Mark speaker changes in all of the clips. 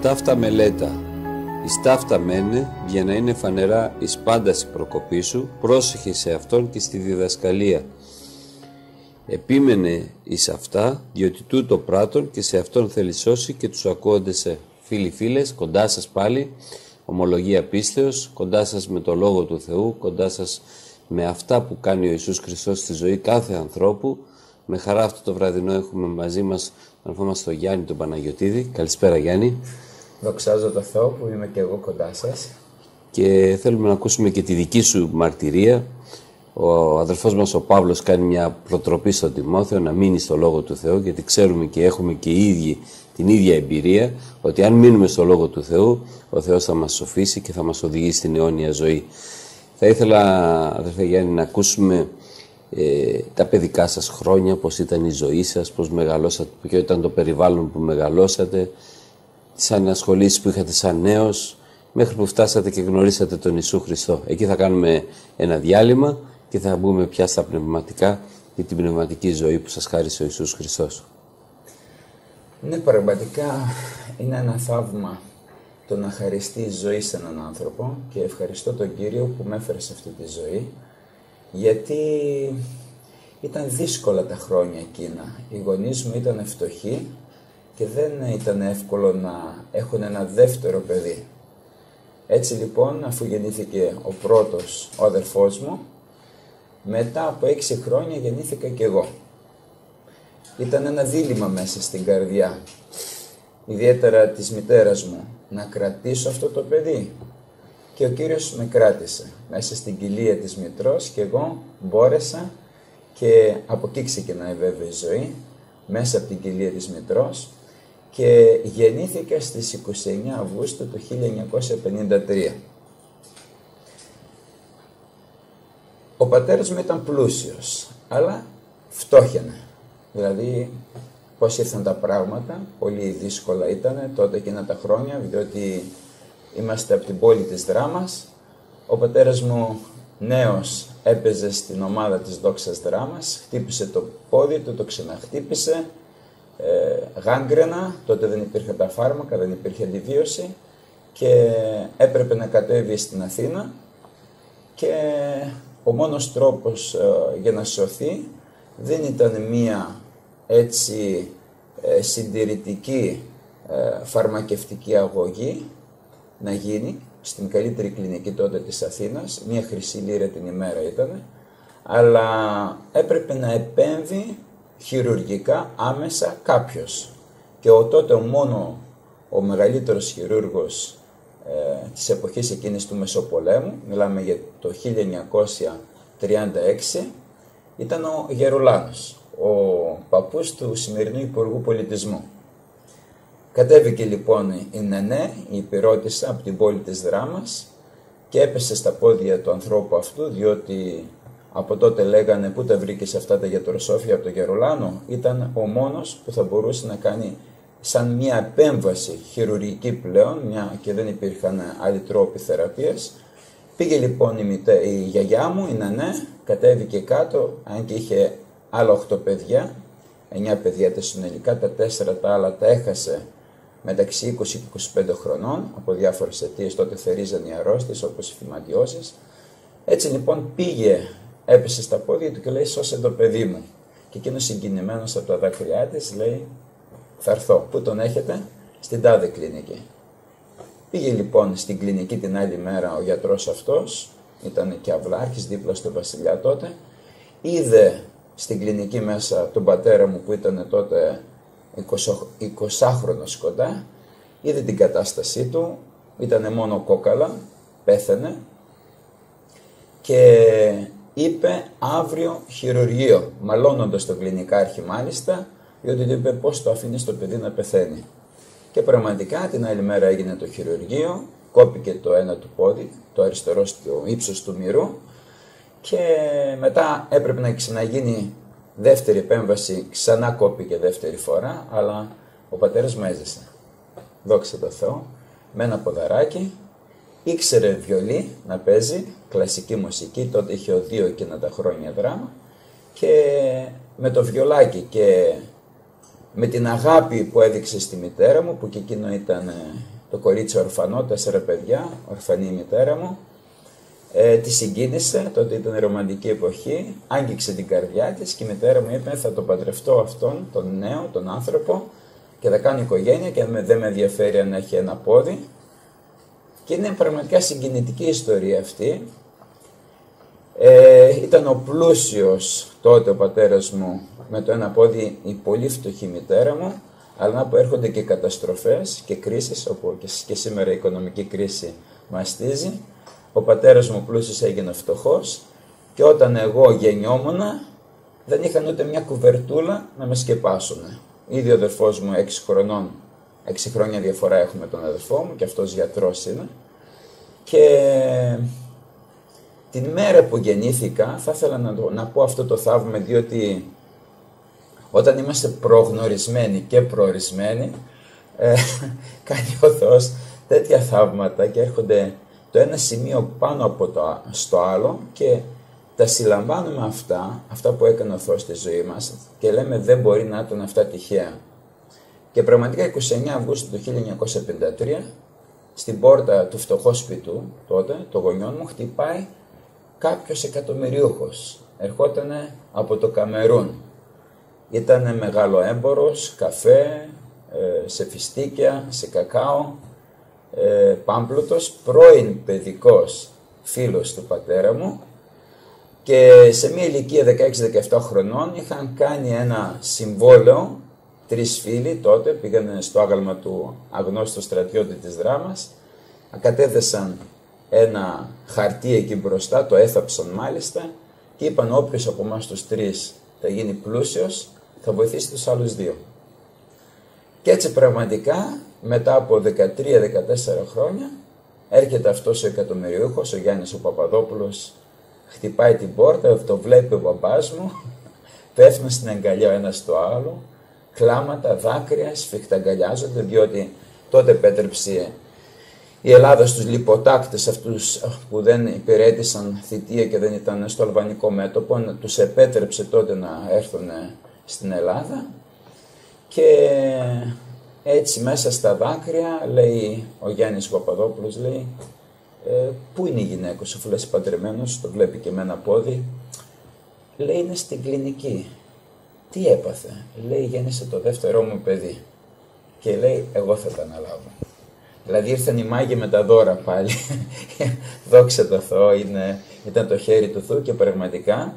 Speaker 1: ταύτα μελέτα. Εις ταύτα μένε, για να είναι φανερά εις πάντας η προκοπή σου, πρόσεχε σε αυτόν και στη διδασκαλία. Επίμενε εις αυτά, διότι τούτο πράττων και σε αυτόν θέλει σώσει και τους ακούοντες σε. Φίλοι φίλες, κοντά σας πάλι, ομολογία πίστεως, κοντά σας με το Λόγο του Θεού, κοντά σας με αυτά που κάνει ο Ιησούς Χριστός στη ζωή κάθε ανθρώπου. Με χαρά αυτό το βραδινό έχουμε μαζί μας τον αδελφό μας τον Γιάννη τον Παναγιωτίδη. Καλησπέρα Γιάννη.
Speaker 2: Δοξάζω το Θεό που είμαι και εγώ κοντά σας.
Speaker 1: Και θέλουμε να ακούσουμε και τη δική σου μαρτυρία. Ο αδελφός μας ο Παύλος κάνει μια προτροπή στον Τιμόθεο να μείνει στο Λόγο του Θεού, γιατί ξέρουμε και έχουμε και οι ίδιοι την ίδια εμπειρία ότι αν μείνουμε στο Λόγο του Θεού, ο Θεός θα μας σοφίσει και θα μας οδηγήσει στην αιώνια ζωή. Θα ήθελα, αδελφέ Γιάννη, να ακούσουμε τα παιδικά σας χρόνια, πώς ήταν η ζωή σας, πώς μεγαλώσατε, ποιο ήταν το περιβάλλον που μεγαλώσατε, τις ανασχολήσεις που είχατε σαν νέος, μέχρι που φτάσατε και γνωρίσατε τον Ιησού Χριστό. Εκεί θα κάνουμε ένα διάλειμμα και θα μπούμε πια στα πνευματικά και την πνευματική ζωή που σας χάρισε ο Ιησούς Χριστός.
Speaker 2: Ναι, πραγματικά είναι ένα θαύμα το να χαριστεί η ζωή σε έναν άνθρωπο και ευχαριστώ τον Κύριο που με έφερε σε αυτή τη ζωή, γιατί ήταν δύσκολα τα χρόνια εκείνα. Οι γονείς μου ήταν φτωχοί και δεν ήταν εύκολο να έχουν ένα δεύτερο παιδί. Έτσι λοιπόν, αφού γεννήθηκε ο πρώτος, ο αδερφός μου, μετά από 6 χρόνια γεννήθηκα κι εγώ. Ήταν ένα δίλημμα μέσα στην καρδιά, ιδιαίτερα της μητέρας μου, να κρατήσω αυτό το παιδί. Και ο Κύριος με κράτησε μέσα στην κοιλία της μητρός και εγώ μπόρεσα, και από εκεί ξεκινάει βέβαια η ζωή, μέσα από την κοιλία της μητρός, και γεννήθηκα στις 29 Αυγούστου του 1953. Ο πατέρας μου ήταν πλούσιος, αλλά φτώχαινε. Δηλαδή, πώς ήρθαν τα πράγματα, πολύ δύσκολα ήταν τότε εκείνα τα χρόνια, διότι είμαστε από την πόλη της Δράμας. Ο πατέρας μου νέος έπαιζε στην ομάδα της Δόξας Δράμας, χτύπησε το πόδι του, το ξαναχτύπησε, γάγκρενα, τότε δεν υπήρχαν τα φάρμακα, δεν υπήρχε αντιβίωση και έπρεπε να κατέβει στην Αθήνα και ο μόνος τρόπος για να σωθεί δεν ήταν μία έτσι συντηρητική φαρμακευτική αγωγή να γίνει στην καλύτερη κλινική τότε της Αθήνας, μία χρυσή λίρα την ημέρα ήταν, αλλά έπρεπε να επέμβει χειρουργικά άμεσα κάποιος. Και τότε ο μεγαλύτερος χειρούργος της εποχής εκείνης του Μεσοπολέμου, μιλάμε για το 1936, ήταν ο Γερουλάνος, ο παππούς του σημερινού Υπουργού Πολιτισμού. Κατέβηκε λοιπόν η Νενέ, η υπηρώτισσα από την πόλη της Δράμας, και έπεσε στα πόδια του ανθρώπου αυτού, διότι από τότε λέγανε πού τα βρήκες αυτά τα γιατροσόφια από τον Γερουλάνο. Ήταν ο μόνος που θα μπορούσε να κάνει σαν μια επέμβαση χειρουργική πλέον, μια και δεν υπήρχαν άλλοι τρόποι θεραπείας. Πήγε λοιπόν η γιαγιά μου, η Νανέ, κατέβηκε κάτω, αν και είχε άλλα 8 παιδιά, 9 παιδιά τα συνολικά, τα 4 τα άλλα τα έχασε μεταξύ 20 και 25 χρονών, από διάφορες αιτίες, τότε θερίζαν οι αρρώστιες όπως οι φυματιώσεις. Έτσι λοιπόν πήγε, έπεσε στα πόδια του και λέει σώσε το παιδί μου. Και εκείνος συγκινημένος από τα δάκρυά της λέει θα έρθω. Πού τον έχετε? Στην τάδε κλινική. Πήγε λοιπόν στην κλινική την άλλη μέρα ο γιατρός αυτός, ήταν και αυλάρχης δίπλα στο Βασιλιά τότε, είδε στην κλινική μέσα τον πατέρα μου που ήταν τότε 20χρονος κοντά, είδε την κατάστασή του, ήταν μόνο κόκαλα, πέθανε και είπε αύριο χειρουργείο, μαλώνοντας τον κλινικάρχη μάλιστα, διότι του είπε πώς το αφήνει το παιδί να πεθαίνει. Και πραγματικά την άλλη μέρα έγινε το χειρουργείο, κόπηκε το ένα του πόδι, το αριστερό στο ύψος του μυρού, και μετά έπρεπε να ξαναγίνει δεύτερη επέμβαση, ξανά κόπηκε δεύτερη φορά, αλλά ο πατέρας μου έζησε. Δόξα τω Θεώ, με ένα ποδαράκι, ήξερε βιολί να παίζει, κλασική μουσική, τότε είχε οδείο εκείνα τα χρόνια δράμα, και με το βιολάκι και με την αγάπη που έδειξε στη μητέρα μου, που και εκείνο ήταν το κορίτσι ορφανό, 4 παιδιά, ορφανή η μητέρα μου. Τη συγκίνησε, τότε ήταν ρομαντική εποχή, άγγιξε την καρδιά της και η μητέρα μου είπε θα το παντρευτώ αυτόν, τον νέο, τον άνθρωπο και θα κάνω οικογένεια και δεν με ενδιαφέρει αν έχει ένα πόδι. Και είναι πραγματικά συγκινητική ιστορία αυτή. Ήταν ο πλούσιος τότε ο πατέρας μου με το ένα πόδι, η πολύ φτωχή μητέρα μου, αλλά που έρχονται και καταστροφές και κρίσεις, όπου και σήμερα η οικονομική κρίση μαστίζει. Ο πατέρας μου πλούσιος έγινε φτωχός και όταν εγώ γεννιόμουνα δεν είχαν ούτε μια κουβερτούλα να με σκεπάσουν. Ήδη ο αδερφός μου 6 χρονών, 6 χρόνια διαφορά έχουμε τον αδερφό μου και αυτός γιατρός είναι. Και την μέρα που γεννήθηκα θα ήθελα να πω αυτό το θαύμα, διότι όταν είμαστε προγνωρισμένοι και προορισμένοι κάνει ο Θεός τέτοια θαύματα και έρχονται το ένα σημείο πάνω από στο άλλο και τα συλλαμβάνουμε αυτά που έκανε ο Θεός στη ζωή μας και λέμε δεν μπορεί να ήταν αυτά τυχαία. Και πραγματικά 29 Αυγούστου του 1953 στην πόρτα του φτωχού σπιτού τότε, των γονιών μου, χτυπάει κάποιος εκατομμυριούχος. Ερχότανε από το Καμερούν. Ήταν μεγάλο έμπορος, καφέ, σε φιστίκια, σε κακάο, πάμπλουτος, πρώην παιδικός φίλος του πατέρα μου και σε μια ηλικία 16-17 χρονών είχαν κάνει ένα συμβόλαιο, 3 φίλοι τότε, πήγανε στο άγαλμα του αγνώστου στρατιώτη της Δράμας, κατέθεσαν ένα χαρτί εκεί μπροστά, το έθαψαν μάλιστα και είπαν όποιος από εμάς τους 3 θα γίνει πλούσιος θα βοηθήσει τους άλλους 2. Και έτσι πραγματικά μετά από 13-14 χρόνια έρχεται αυτός ο εκατομμυριούχος, ο Γιάννης ο Παπαδόπουλος, χτυπάει την πόρτα, το βλέπει ο μπαμπάς μου, πέφτουν στην αγκαλιά ο ένας στο άλλο, κλάματα, δάκρυα, σφιχταγκαλιάζονται, διότι τότε επέτρεψε η Ελλάδα στους λιποτάκτες αυτούς που δεν υπηρέτησαν θητεία και δεν ήταν στο αλβανικό μέτωπο, τους επέτρεψε τότε να έρθουν στην Ελλάδα και έτσι μέσα στα δάκρυα λέει ο Γιάννης Παπαδόπουλος, λέει πού είναι η γυναίκα σου, αφού λες παντρεμένος, το βλέπει και με ένα πόδι, λέει είναι στην κλινική. Τι έπαθε, λέει γέννησε το δεύτερό μου παιδί και λέει εγώ θα τα αναλάβω. Δηλαδή ήρθαν οι μάγοι με τα δώρα πάλι, δόξα τω Θεώ, ήταν το χέρι του Θεού και πραγματικά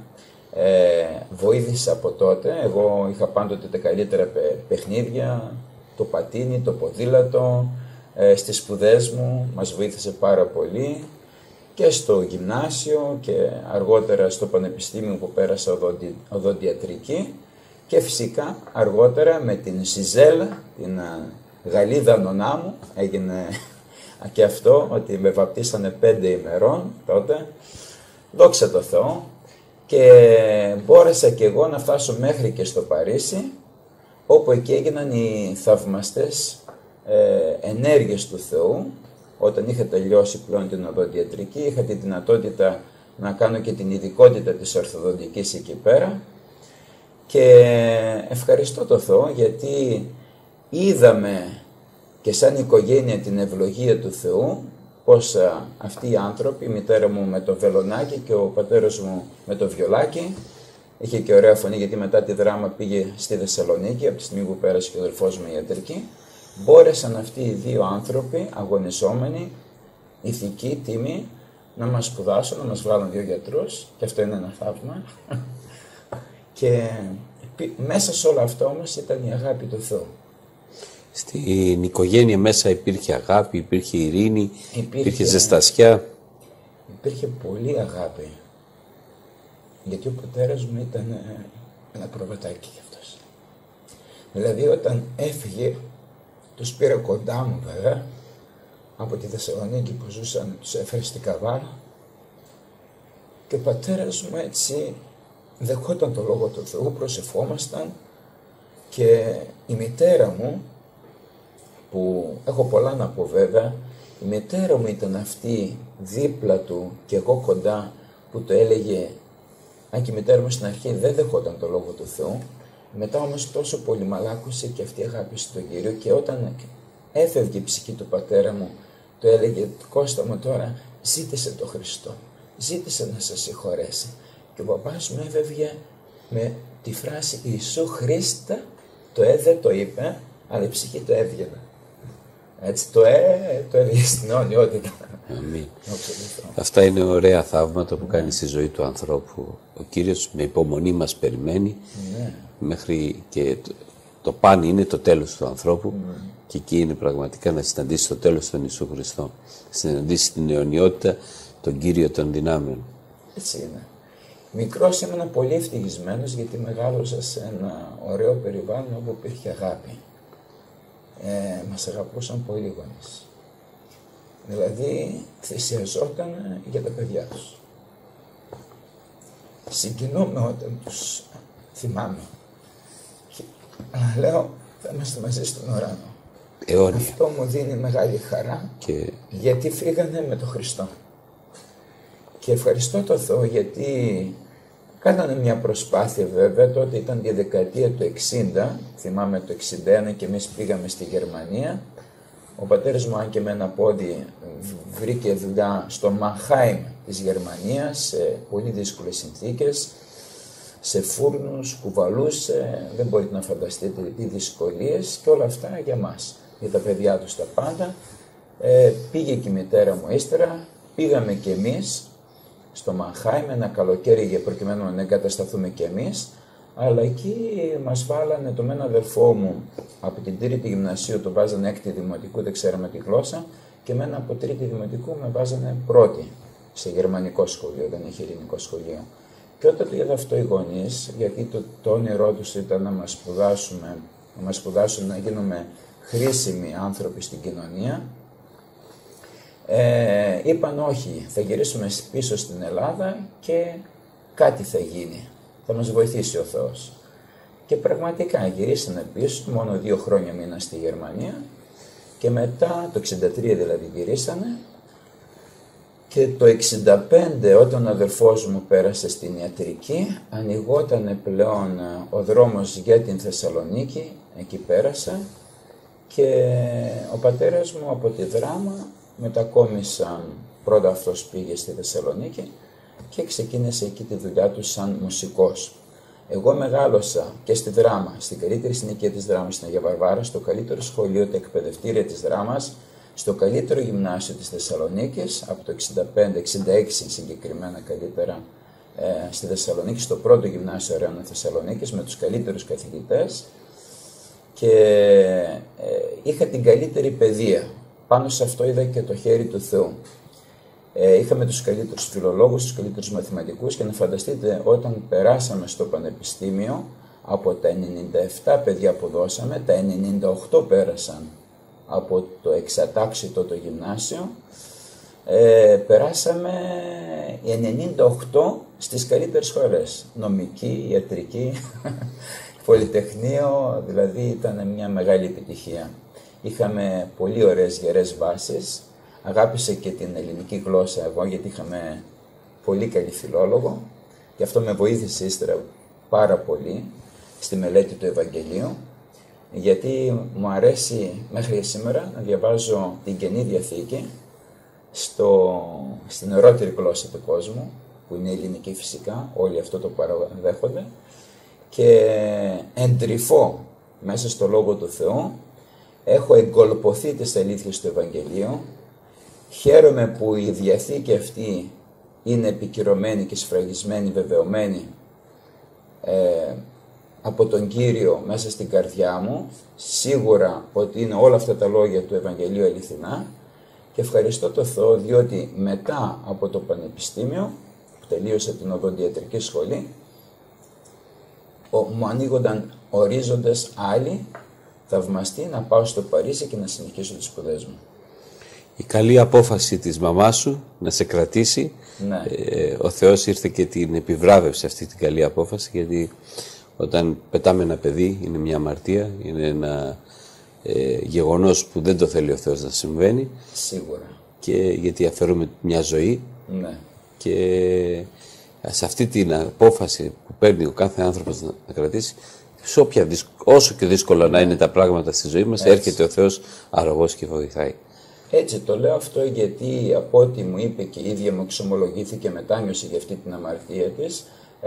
Speaker 2: βοήθησα από τότε. Εγώ είχα πάντοτε τα καλύτερα παιχνίδια, το πατίνι, το ποδήλατο, στις σπουδές μου μας βοήθησε πάρα πολύ και στο γυμνάσιο και αργότερα στο πανεπιστήμιο που πέρασα οδοντιατρική και φυσικά αργότερα με την Σιζέλα, την Γαλλίδα νονά μου, έγινε και αυτό ότι με βαπτίσανε 5 ημερών τότε, δόξα τω Θεώ, και μπόρεσα και εγώ να φτάσω μέχρι και στο Παρίσι, όπου εκεί έγιναν οι θαυμαστές ενέργειες του Θεού. Όταν είχα τελειώσει πλέον την οδοντιατρική, είχα τη δυνατότητα να κάνω και την ειδικότητα της ορθοδοντικής εκεί πέρα και ευχαριστώ το Θεό γιατί είδαμε και σαν οικογένεια την ευλογία του Θεού πως αυτοί οι άνθρωποι, η μητέρα μου με το βελονάκι και ο πατέρας μου με το βιολάκι, είχε και ωραία φωνή γιατί μετά τη Δράμα πήγε στη Θεσσαλονίκη από τη στιγμή που πέρασε και ο αδελφός μου ιατρική, μπόρεσαν αυτοί οι 2 άνθρωποι αγωνιζόμενοι, ηθικοί, τίμοι, να μας σπουδάσουν, να μας βγάλουν 2 γιατρούς και αυτό είναι ένα θαύμα. Και μέσα σε όλα αυτά όμως ήταν η αγάπη του Θεού.
Speaker 1: Στην οικογένεια μέσα υπήρχε αγάπη, υπήρχε ειρήνη, υπήρχε ζεστασιά.
Speaker 2: Υπήρχε πολύ αγάπη. Γιατί ο πατέρας μου ήταν ένα προβατάκι κι αυτός. Δηλαδή όταν έφυγε, τους πήρε κοντά μου βέβαια, από τη Θεσσαλονίκη που ζούσαν, τους έφερε στην Καβάλα και ο πατέρας μου έτσι δεχόταν το Λόγο του Θεού, προσευχόμασταν και η μητέρα μου, που έχω πολλά να πω βέβαια, η μητέρα μου ήταν αυτή δίπλα του και εγώ κοντά που το έλεγε, αν και η μητέρα μου στην αρχή δεν δεχόταν το Λόγο του Θεού, μετά όμως τόσο πολύ μ' άκουσε και αυτή αγάπησε τον Κύριο και όταν έφευγε η ψυχή του πατέρα μου, του έλεγε «Κώστα μου τώρα, ζήτησε το Χριστό, ζήτησε να σε συγχωρέσει». Και ο παπάς μου έφευγε με τη φράση «Ιησού Χρήστα», το δεν το είπε, αλλά η ψυχή το έβγαινε. Έτσι το έλεγε στην αιωνιότητα.
Speaker 1: Αμήν. Αυτά είναι ωραία θαύματα που κάνει στη ζωή του ανθρώπου. Ο Κύριος με υπομονή μας περιμένει, μέχρι και το παν είναι το τέλος του ανθρώπου, και εκεί είναι πραγματικά να συναντήσει το τέλος τον Ιησού Χριστό, συναντήσει την αιωνιότητα, τον Κύριο των δυνάμεων.
Speaker 2: Έτσι είναι. Μικρός ήμουν πολύ ευτυχισμένος, γιατί μεγάλωσα σε ένα ωραίο περιβάλλον όπου υπήρχε αγάπη. Μας αγαπούσαν πολύ οι γονείς. Δηλαδή θυσιαζόταν για τα παιδιά τους. Συγκινούμε όταν τους θυμάμαι. Και λέω, θα είμαστε μαζί στον ουρανό.
Speaker 1: Αιώνια.
Speaker 2: Αυτό μου δίνει μεγάλη χαρά, γιατί φύγανε με τον Χριστό. Και ευχαριστώ τον Θεό, γιατί κάνανε μια προσπάθεια, βέβαια. Τότε ήταν τη δεκαετία του 60, θυμάμαι το 61, και εμείς πήγαμε στη Γερμανία. Ο πατέρας μου, αν και με ένα πόδι, βρήκε δουλειά στο Μανχάιμ της Γερμανίας, σε πολύ δύσκολες συνθήκες, σε φούρνους, κουβαλούσε, δεν μπορείτε να φανταστείτε τι δυσκολίες, και όλα αυτά για μας, για τα παιδιά τους τα πάντα. Πήγε και η μητέρα μου ύστερα, πήγαμε και εμείς στο Μανχάιμ ένα καλοκαίρι, για προκειμένου να εγκατασταθούμε και εμείς, αλλά εκεί μας βάλανε, το με έναν αδερφό μου από την τρίτη γυμνασίου, τον βάζανε έκτη δημοτικού, δεν ξέραμε τη γλώσσα, και εμένα από τρίτη δημοτικού με βάζανε πρώτη σε γερμανικό σχολείο, δεν είχε ελληνικό σχολείο. Και όταν το είδα αυτό οι γονείς, γιατί το όνειρό τους ήταν να μας σπουδάσουν, να γίνουμε χρήσιμοι άνθρωποι στην κοινωνία, είπαν όχι, θα γυρίσουμε πίσω στην Ελλάδα και κάτι θα γίνει, θα μας βοηθήσει ο Θεός. Και πραγματικά γυρίσανε πίσω, μόνο 2 χρόνια μείνα στη Γερμανία, και μετά, το 63 δηλαδή γυρίσανε, και το 65, όταν ο αδερφός μου πέρασε στην ιατρική, ανοιγότανε πλέον ο δρόμος για την Θεσσαλονίκη, εκεί πέρασα, και ο πατέρας μου από τη Δράμα μετακόμισαν, πρώτα αυτός πήγε στη Θεσσαλονίκη και ξεκίνησε εκεί τη δουλειά του σαν μουσικός. Εγώ μεγάλωσα και στη Δράμα, στην καλύτερη συνοικία της Δράμας, στην Αγία Βαρβάρα, στο καλύτερο σχολείο, τα εκπαιδευτήρια της Δράμας, στο καλύτερο γυμνάσιο της Θεσσαλονίκης, από το 65-66 συγκεκριμένα καλύτερα, στη Θεσσαλονίκη, στο πρώτο γυμνάσιο Αρέωνα Θεσσαλονίκης, με τους καλύτερους καθηγητές, και είχα την καλύτερη παιδεία. Πάνω σε αυτό είδα και το χέρι του Θεού. Είχαμε τους καλύτερους φιλολόγους, τους καλύτερους μαθηματικούς, και να φανταστείτε, όταν περάσαμε στο πανεπιστήμιο, από τα 97 παιδιά που δώσαμε, τα 98 πέρασαν από το εξατάξιτο το γυμνάσιο, περάσαμε οι 98 στις καλύτερες σχολές, νομική, ιατρική, πολυτεχνείο, δηλαδή ήταν μια μεγάλη επιτυχία. Είχαμε πολύ ωραίες γερές βάσεις, αγάπησα και την ελληνική γλώσσα εγώ, γιατί είχαμε πολύ καλή φιλόλογο, και αυτό με βοήθησε ύστερα πάρα πολύ στη μελέτη του Ευαγγελίου, γιατί μου αρέσει μέχρι σήμερα να διαβάζω την Καινή Διαθήκη στην ωραιότερη γλώσσα του κόσμου, που είναι η ελληνική φυσικά, όλοι αυτό το παραδέχονται, και εντρυφώ μέσα στο Λόγο του Θεού, έχω εγκολποθεί τις αλήθειες του Ευαγγελίου, χαίρομαι που η Διαθήκη αυτή είναι επικυρωμένη και σφραγισμένη, βεβαιωμένη από τον Κύριο μέσα στην καρδιά μου, σίγουρα ότι είναι όλα αυτά τα λόγια του Ευαγγελίου αληθινά, και ευχαριστώ τον Θεό, διότι μετά από το πανεπιστήμιο, που τελείωσα την οδοντιατρική σχολή, μου ανοίγονταν ορίζοντες άλλοι, θαυμαστοί, να πάω στο Παρίσι και να συνεχίσω τις σπουδές μου.
Speaker 1: Η καλή απόφαση της μαμάς σου να σε κρατήσει,
Speaker 2: ναι.
Speaker 1: Ο Θεός ήρθε και την επιβράβευσε αυτή την καλή απόφαση, γιατί όταν πετάμε ένα παιδί είναι μια αμαρτία, είναι ένα γεγονός που δεν το θέλει ο Θεός να συμβαίνει.
Speaker 2: Σίγουρα.
Speaker 1: Και γιατί αφαιρούμε μια ζωή.
Speaker 2: Ναι.
Speaker 1: Και σε αυτή την απόφαση που παίρνει ο κάθε άνθρωπος να κρατήσει, όσο και δύσκολα να είναι τα πράγματα στη ζωή μας, έρχεται ο Θεός αρρωγός και βοηθάει.
Speaker 2: Έτσι το λέω αυτό γιατί από ό,τι μου είπε και η ίδια μου εξομολογήθηκε, μετάνιωσε για αυτή την αμαρτία της,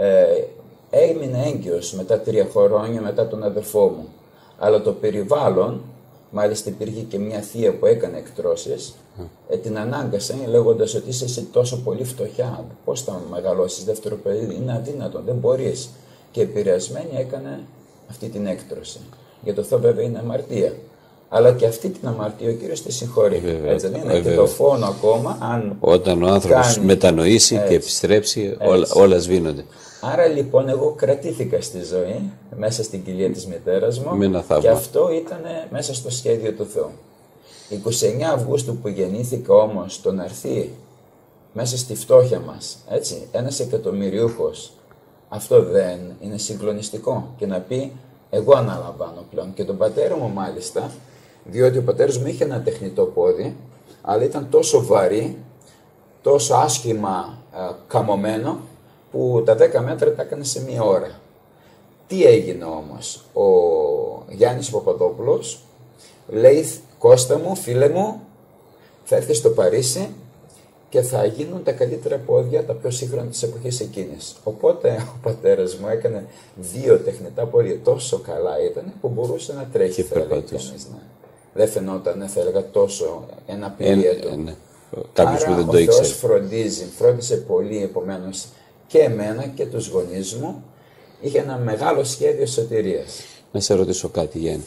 Speaker 2: έμεινε έγκυος μετά 3 χρόνια μετά τον αδερφό μου. Αλλά το περιβάλλον, μάλιστα υπήρχε και μια θεία που έκανε εκτρώσεις, την ανάγκασε λέγοντας ότι είσαι εσύ τόσο πολύ φτωχιά, πώς θα μεγαλώσεις δεύτερο παιδί, είναι αδύνατο, δεν μπορείς. Και επηρεασμένη έκανε αυτή την έκτρωση. Για το Θεό βέβαια είναι αμαρτία. Αλλά και αυτή την αμαρτία ο Κύριος τη συγχωρεί. Έτσι δεν είναι? Και το φόνο ακόμα, αν
Speaker 1: όταν ο άνθρωπος μετανοήσει και επιστρέψει, όλα σβήνονται.
Speaker 2: Άρα λοιπόν εγώ κρατήθηκα στη ζωή, μέσα στην κοιλία της μητέρας μου, και αυτό ήταν μέσα στο σχέδιο του Θεού. 29 Αυγούστου που γεννήθηκα όμως, το να έρθει μέσα στη φτώχεια μας, έτσι, ένας εκατομμυριούχος, αυτό δεν είναι συγκλονιστικό? Και να πει, εγώ αναλαμβάνω πλέον. Και τον πατέρα μου μάλιστα, διότι ο πατέρας μου είχε ένα τεχνητό πόδι, αλλά ήταν τόσο βαρύ, τόσο άσχημα καμωμένο, που τα 10 μέτρα τα έκανε σε 1 ώρα. Τι έγινε όμως? Ο Γιάννης Παπαδόπουλος λέει, Κώστα μου, φίλε μου, θα έρθει στο Παρίσι και θα γίνουν τα καλύτερα πόδια, τα πιο σύγχρονα της εποχής εκείνης. Οπότε ο πατέρας μου έκανε 2 τεχνητά πόδια, τόσο καλά ήταν που μπορούσε να τρέχει, θα έλεγε κανείς, ναι. Δεν φαινόταν, θα έλεγα, τόσο ένα πλοία του.
Speaker 1: Ναι. Κάποιος που δεν το
Speaker 2: ήξερε. Ο Θεός φρόντισε πολύ, επομένως, και εμένα και τους γονείς μου. Είχε ένα μεγάλο σχέδιο σωτηρίας.
Speaker 1: Να σε ρωτήσω κάτι, Γιάννη.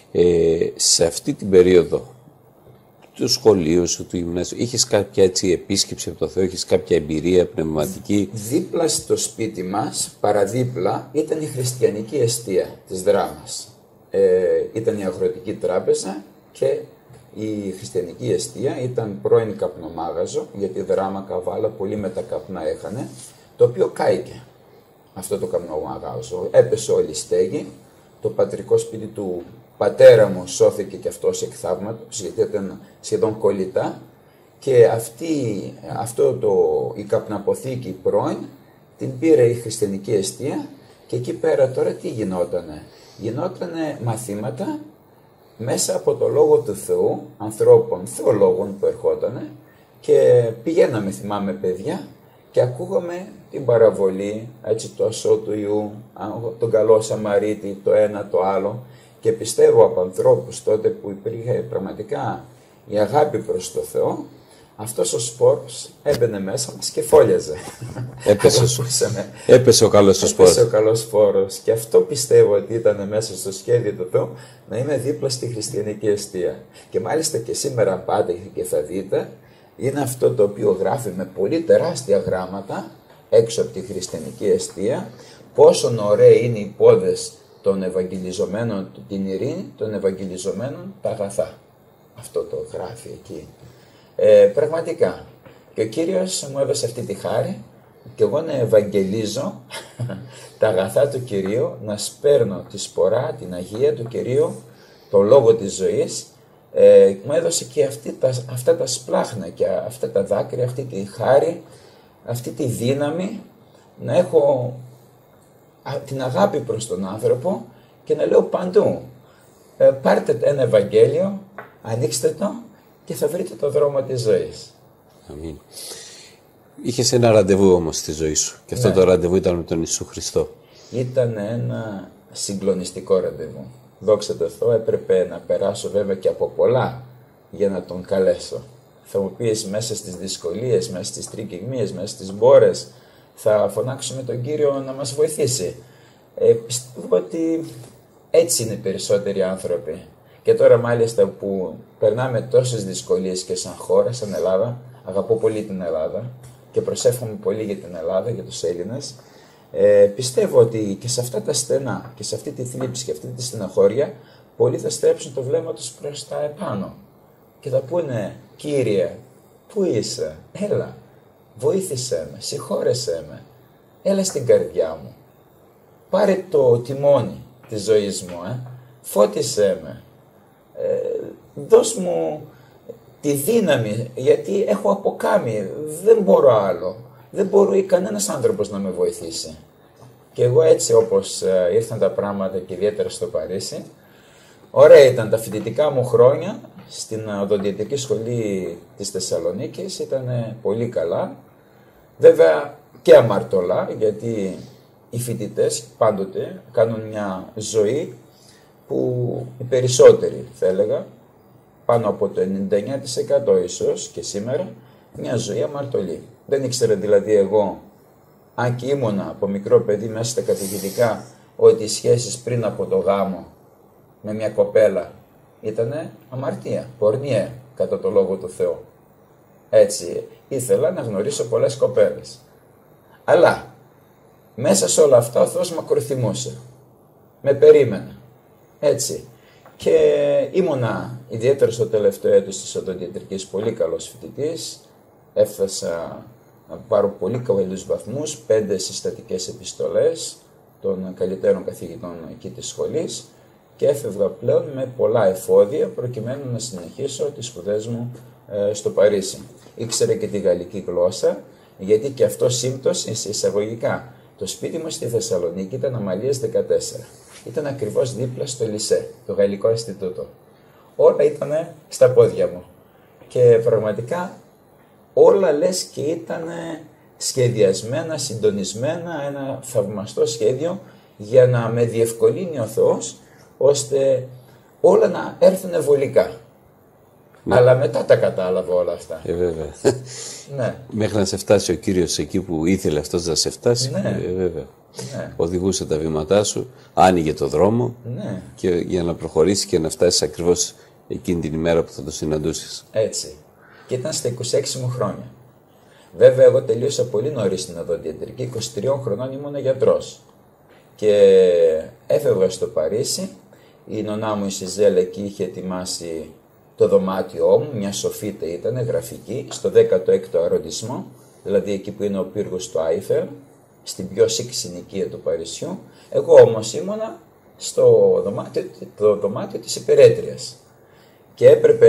Speaker 1: Σε αυτή την περίοδο του σχολείου σου, του γυμνασίου, είχες κάποια έτσι επίσκεψη από το Θεό, είχες κάποια εμπειρία πνευματική?
Speaker 2: Δίπλα στο σπίτι μας, παραδίπλα, ήταν η χριστιανική εστία της Δράμας. Ήταν η αγροτική τράπεζα και η χριστιανική εστία ήταν πρώην καπνομάγαζο, γιατί η Δράμα Καβάλα πολύ με τα καπνά έχανε, το οποίο κάηκε αυτό το καπνομάγαζο. Έπεσε όλη η στέγη, το πατρικό σπίτι του πατέρα μου σώθηκε και αυτός εκ θαύματος, γιατί ήταν σχεδόν κολλητά, και η καπναποθήκη πρώην την πήρε η χριστιανική εστία, και εκεί πέρα τώρα τι γινότανε? Γινότανε μαθήματα μέσα από το Λόγο του Θεού, ανθρώπων, θεολόγων που ερχότανε, και πηγαίναμε, θυμάμαι παιδιά, και ακούγαμε την παραβολή, έτσι, το ασώ του Ιού, τον καλό Σαμαρίτη, το ένα το άλλο, και πιστεύω από ανθρώπους τότε που υπήρχε πραγματικά η αγάπη προς το Θεό, αυτός ο σπόρος έμπαινε μέσα μας και φόλιαζε.
Speaker 1: Έπεσε ο καλός σπόρος.
Speaker 2: Έπεσε ο καλός σπόρος. Και αυτό πιστεύω ότι ήταν μέσα στο σχέδιο του Θεού, να είμαι δίπλα στη χριστιανική εστία. Και μάλιστα και σήμερα πάτε και θα δείτε, είναι αυτό το οποίο γράφει με πολύ τεράστια γράμματα έξω από τη χριστιανική εστία, πόσο ωραίοι είναι οι πόδες των ευαγγελιζομένων, την ειρήνη, των ευαγγελιζομένων τα αγαθά. Αυτό το γράφει εκεί. Πραγματικά. Και ο Κύριος μου έδωσε αυτή τη χάρη, και εγώ να ευαγγελίζω τα αγαθά του Κυρίου, να σπέρνω τη σπορά, την Αγία του Κυρίου, το λόγο της ζωής. Μου έδωσε και αυτά τα σπλάχνα και αυτά τα δάκρυα, αυτή τη χάρη, αυτή τη δύναμη, να έχω την αγάπη προς τον άνθρωπο και να λέω παντού, πάρτε ένα Ευαγγέλιο, ανοίξτε το και θα βρείτε το δρόμο της ζωής.
Speaker 1: Αμήν. Είχες ένα ραντεβού όμως στη ζωή σου, και αυτό το ραντεβού ήταν με τον Ιησού Χριστό.
Speaker 2: Ήταν ένα συγκλονιστικό ραντεβού. Δόξα τω Θεώ, έπρεπε να περάσω βέβαια και από πολλά για να τον καλέσω. Θα μου πεις, μέσα στις δυσκολίες, μέσα στις τρικυμίες, μέσα στις μπόρες, θα φωνάξουμε τον Κύριο να μας βοηθήσει. Πιστεύω ότι έτσι είναι οι περισσότεροι άνθρωποι. Και τώρα μάλιστα που περνάμε τόσες δυσκολίες και σαν χώρα, σαν Ελλάδα, αγαπώ πολύ την Ελλάδα και προσεύχομαι πολύ για την Ελλάδα, για τους Έλληνες, πιστεύω ότι και σε αυτά τα στενά και σε αυτή τη θλίψη και αυτή τη στεναχώρια, πολλοί θα στρέψουν το βλέμμα τους προς τα επάνω και θα πούνε, Κύριε, πού είσαι, έλα, βοήθησέ με, συγχώρεσέ με, έλα στην καρδιά μου, πάρε το τιμόνι της ζωής μου, φώτισέ με, δώσ' μου τη δύναμη, γιατί έχω αποκάμει, δεν μπορώ άλλο, δεν μπορεί κανένας άνθρωπος να με βοηθήσει. Και εγώ έτσι όπως ήρθαν τα πράγματα και ιδιαίτερα στο Παρίσι, ωραία ήταν τα φοιτητικά μου χρόνια στην οδοντιατρική σχολή της Θεσσαλονίκης, ήταν πολύ καλά. Βέβαια και αμαρτωλά, γιατί οι φοιτητές πάντοτε κάνουν μια ζωή που οι περισσότεροι θα έλεγα, πάνω από το 99% ίσως και σήμερα, μια ζωή αμαρτωλή. Δεν ήξερα δηλαδή εγώ, αν και ήμουνα από μικρό παιδί μέσα στα καθηγητικά, ότι οι σχέσεις πριν από το γάμο με μια κοπέλα ήτανε αμαρτία, πορνεία κατά το λόγο του Θεού. Έτσι ήθελα να γνωρίσω πολλές κοπέλες. Αλλά μέσα σε όλα αυτά ο Θεός με ακολουθούσε. Με περίμενε. Έτσι. Και ήμουνα ιδιαίτερα στο τελευταίο έτος της οδοντιατρικής πολύ καλός φοιτητής. Έφτασα να πάρω πολύ καλούς βαθμούς, 5 συστατικές επιστολές των καλύτερων καθηγητών εκεί της σχολής και έφευγα πλέον με πολλά εφόδια προκειμένου να συνεχίσω τις σπουδές μου στο Παρίσι. Ήξερα και τη γαλλική γλώσσα, γιατί και αυτό σύμπτωσε εισαγωγικά. Το σπίτι μου στη Θεσσαλονίκη ήταν Αμαλίας 14. Ήταν ακριβώς δίπλα στο Λισέ, το Γαλλικό Ινστιτούτο. Όλα ήταν στα πόδια μου. Και πραγματικά όλα λες και ήταν σχεδιασμένα, συντονισμένα, ένα θαυμαστό σχέδιο για να με διευκολύνει ο Θεός, ώστε όλα να έρθουν βολικά. Ναι. Αλλά μετά τα κατάλαβα όλα αυτά.
Speaker 1: Βέβαια.
Speaker 2: Ναι.
Speaker 1: Μέχρι να σε φτάσει ο Κύριος εκεί που ήθελε αυτός να σε φτάσει,
Speaker 2: ναι.
Speaker 1: Βέβαια.
Speaker 2: Ναι.
Speaker 1: Οδηγούσε τα βήματά σου, άνοιγε το δρόμο
Speaker 2: ναι.
Speaker 1: και για να προχωρήσει και να φτάσεις ακριβώς εκείνη την ημέρα που θα το συναντούσεις.
Speaker 2: Έτσι. Και ήταν στα 26 μου χρόνια. Βέβαια, εγώ τελείωσα πολύ νωρίς την οδοντιατρική, 23 χρονών ήμουν γιατρός. Και έφευγα στο Παρίσι, η νονά μου η Σιζέλ εκεί είχε ετοιμάσει το δωμάτιό μου, μια σοφίτα ήταν, γραφική, στο 16ο αρροντισμό, δηλαδή εκεί που είναι ο πύργος του Άιφελ, στην πιο σικ συνοικία του Παρισιού. Εγώ όμως ήμουνα στο δωμάτιο της υπερέτριας. Και έπρεπε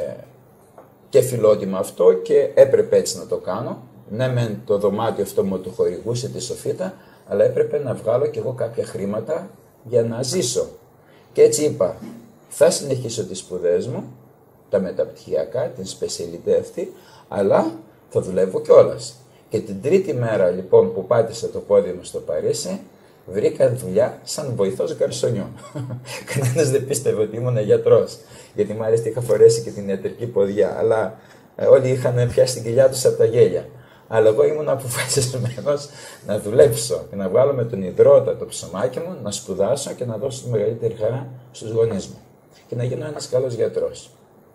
Speaker 2: και φιλότιμο αυτό και έπρεπε έτσι να το κάνω. Ναι, μεν το δωμάτιο αυτό μου το χορηγούσε τη σοφίτα, αλλά έπρεπε να βγάλω κι εγώ κάποια χρήματα για να ζήσω. Και έτσι είπα, θα συνεχίσω τις σπουδές μου, τα μεταπτυχιακά, την σπεσιαλιτέ αυτή, αλλά θα δουλεύω κιόλας. Και την τρίτη μέρα λοιπόν που πάτησα το πόδι μου στο Παρίσι, βρήκα δουλειά σαν βοηθός γκαρσονιού. Κανένας δεν πίστευε ότι ήμουν γιατρός, γιατί μάλιστα είχα φορέσει και την ιατρική ποδιά, αλλά όλοι είχαν πιάσει την κοιλιά τους από τα γέλια. Αλλά εγώ ήμουν αποφασισμένος να δουλέψω και να βγάλω με τον υδρότα το ψωμάκι μου, να σπουδάσω και να δώσω τη μεγαλύτερη χαρά στους γονείς μου και να γίνω ένας καλός γιατρός.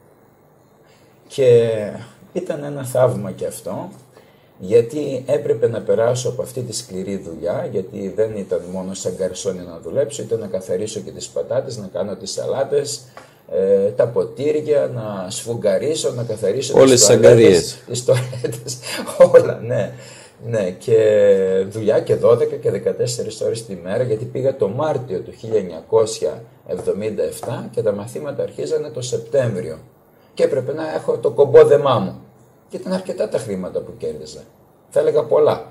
Speaker 2: Και ήταν ένα θαύμα και αυτό, γιατί έπρεπε να περάσω από αυτή τη σκληρή δουλειά, γιατί δεν ήταν μόνο σαν γκαρσόνι να δουλέψω, ήταν να καθαρίσω και τις πατάτες, να κάνω τις σαλάτες, τα ποτήρια, να σφουγγαρίσω, να καθαρίσω
Speaker 1: όλες τις αγκαρίες.
Speaker 2: Τις τουαλέτες, όλα, ναι. Ναι, και δουλειά και 12 και 14 ώρες τη μέρα, γιατί πήγα το Μάρτιο του 1977 και τα μαθήματα αρχίζανε το Σεπτέμβριο. Και έπρεπε να έχω το κομπόδεμά μου. Και ήταν αρκετά τα χρήματα που κέρδιζα. Θα έλεγα πολλά.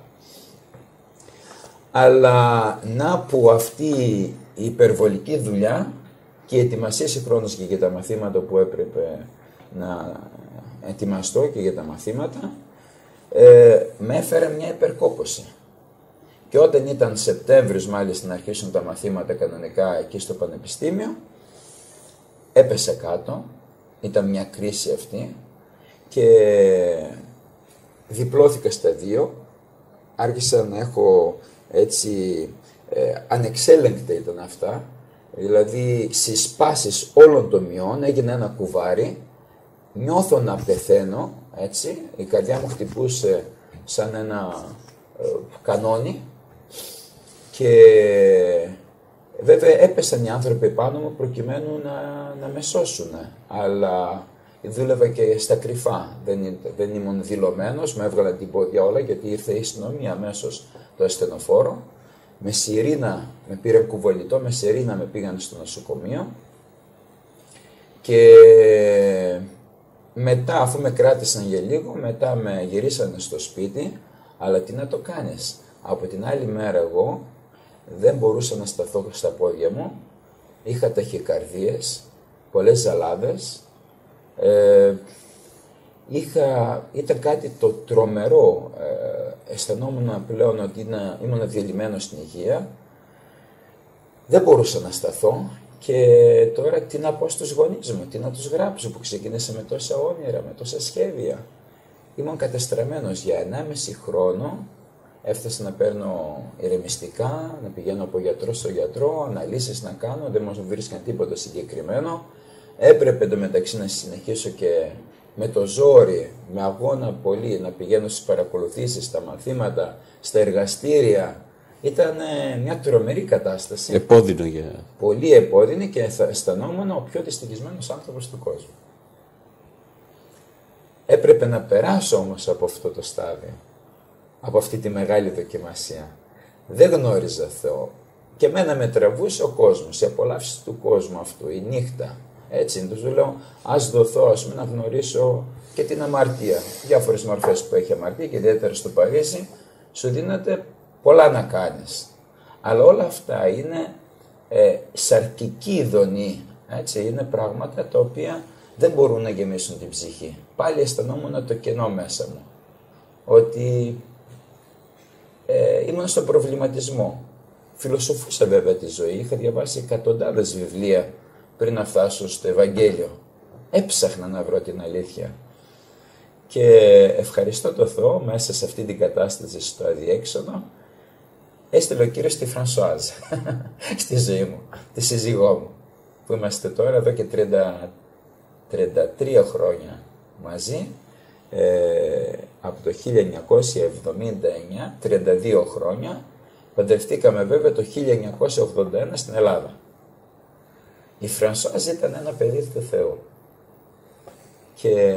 Speaker 2: Αλλά να που αυτή η υπερβολική δουλειά και η ετοιμασία συγχρόνως και για τα μαθήματα που έπρεπε να ετοιμαστώ και για τα μαθήματα, με έφερε μια υπερκόπωση. Και όταν ήταν Σεπτέμβριος μάλιστα να αρχίσουν τα μαθήματα κανονικά εκεί στο Πανεπιστήμιο, έπεσε κάτω, ήταν μια κρίση αυτή και διπλώθηκα στα δύο, άρχισα να έχω έτσι, ανεξέλεγκτα ήταν αυτά, δηλαδή συσπάσεις όλων των μειών, έγινε ένα κουβάρι, νιώθω να πεθαίνω, έτσι, η καρδιά μου χτυπούσε σαν ένα κανόνι και βέβαια έπεσαν οι άνθρωποι πάνω μου προκειμένου να με σώσουν, αλλά δούλευα και στα κρυφά, δεν ήμουν δηλωμένος, με έβγαλαν την πόδια όλα γιατί ήρθε η αστυνομία αμέσως το ασθενοφόρο, με σιρήνα, με πήρε κουβολητό, με σιρήνα με πήγαν στο νοσοκομείο και μετά, αφού με κράτησαν για λίγο, μετά με γυρίσανε στο σπίτι, αλλά τι να το κάνεις. Από την άλλη μέρα εγώ δεν μπορούσα να σταθώ στα πόδια μου, είχα ταχυκαρδίες, πολλές ζαλάδες, ήταν κάτι το τρομερό, αισθανόμουν πλέον ότι ήμουν διαλυμένος στην υγεία, δεν μπορούσα να σταθώ και τώρα τι να πω στους γονείς μου, τι να τους γράψω που ξεκίνησα με τόσα όνειρα, με τόσα σχέδια. Ήμουν κατεστραμμένος για 1,5 χρόνο, έφτασα να παίρνω ηρεμιστικά, να πηγαίνω από γιατρό στο γιατρό, αναλύσεις να κάνω, δεν μου βρίσκαν τίποτα συγκεκριμένο. Έπρεπε εντωμεταξύ να συνεχίσω και με το ζόρι, με αγώνα πολύ, να πηγαίνω στις παρακολουθήσεις, στα μαθήματα, στα εργαστήρια. Ήταν μια τρομερή κατάσταση.
Speaker 1: Επώδυνο για...
Speaker 2: Πολύ επώδυνη και αισθανόμουν ο πιο δυστυχισμένος άνθρωπος του κόσμου. Έπρεπε να περάσω όμως από αυτό το στάδιο, από αυτή τη μεγάλη δοκιμασία. Δεν γνώριζα Θεό και εμένα με τραβούσε ο κόσμος, οι απολαύσεις του κόσμου αυτού, η νύχτα. Έτσι, τους λέω, ας δοθώ, ας μην να γνωρίσω και την αμαρτία. Διάφορες μορφές που έχει αμαρτία και ιδιαίτερα στο Παρίσι, σου δίνεται πολλά να κάνεις. Αλλά όλα αυτά είναι σαρκική ειδονή, έτσι, είναι πράγματα τα οποία δεν μπορούν να γεμίσουν την ψυχή. Πάλι αισθανόμουν το κενό μέσα μου, ότι ήμουν στον προβληματισμό. Φιλοσοφούσα βέβαια τη ζωή, είχα διαβάσει εκατοντάδες βιβλία πριν να φτάσω στο Ευαγγέλιο. Έψαχνα να βρω την αλήθεια. Και ευχαριστώ το Θεό, μέσα σε αυτή την κατάσταση στο αδιέξοδο, έστειλε ο Κύριος τη Φρανσουάζ στη ζωή μου, τη σύζυγό μου, που είμαστε τώρα εδώ και 33 χρόνια μαζί, από το 1979, 32 χρόνια, παντρευτήκαμε βέβαια το 1981 στην Ελλάδα. Η Φρανσουάζ ήταν ένα παιδί του Θεού και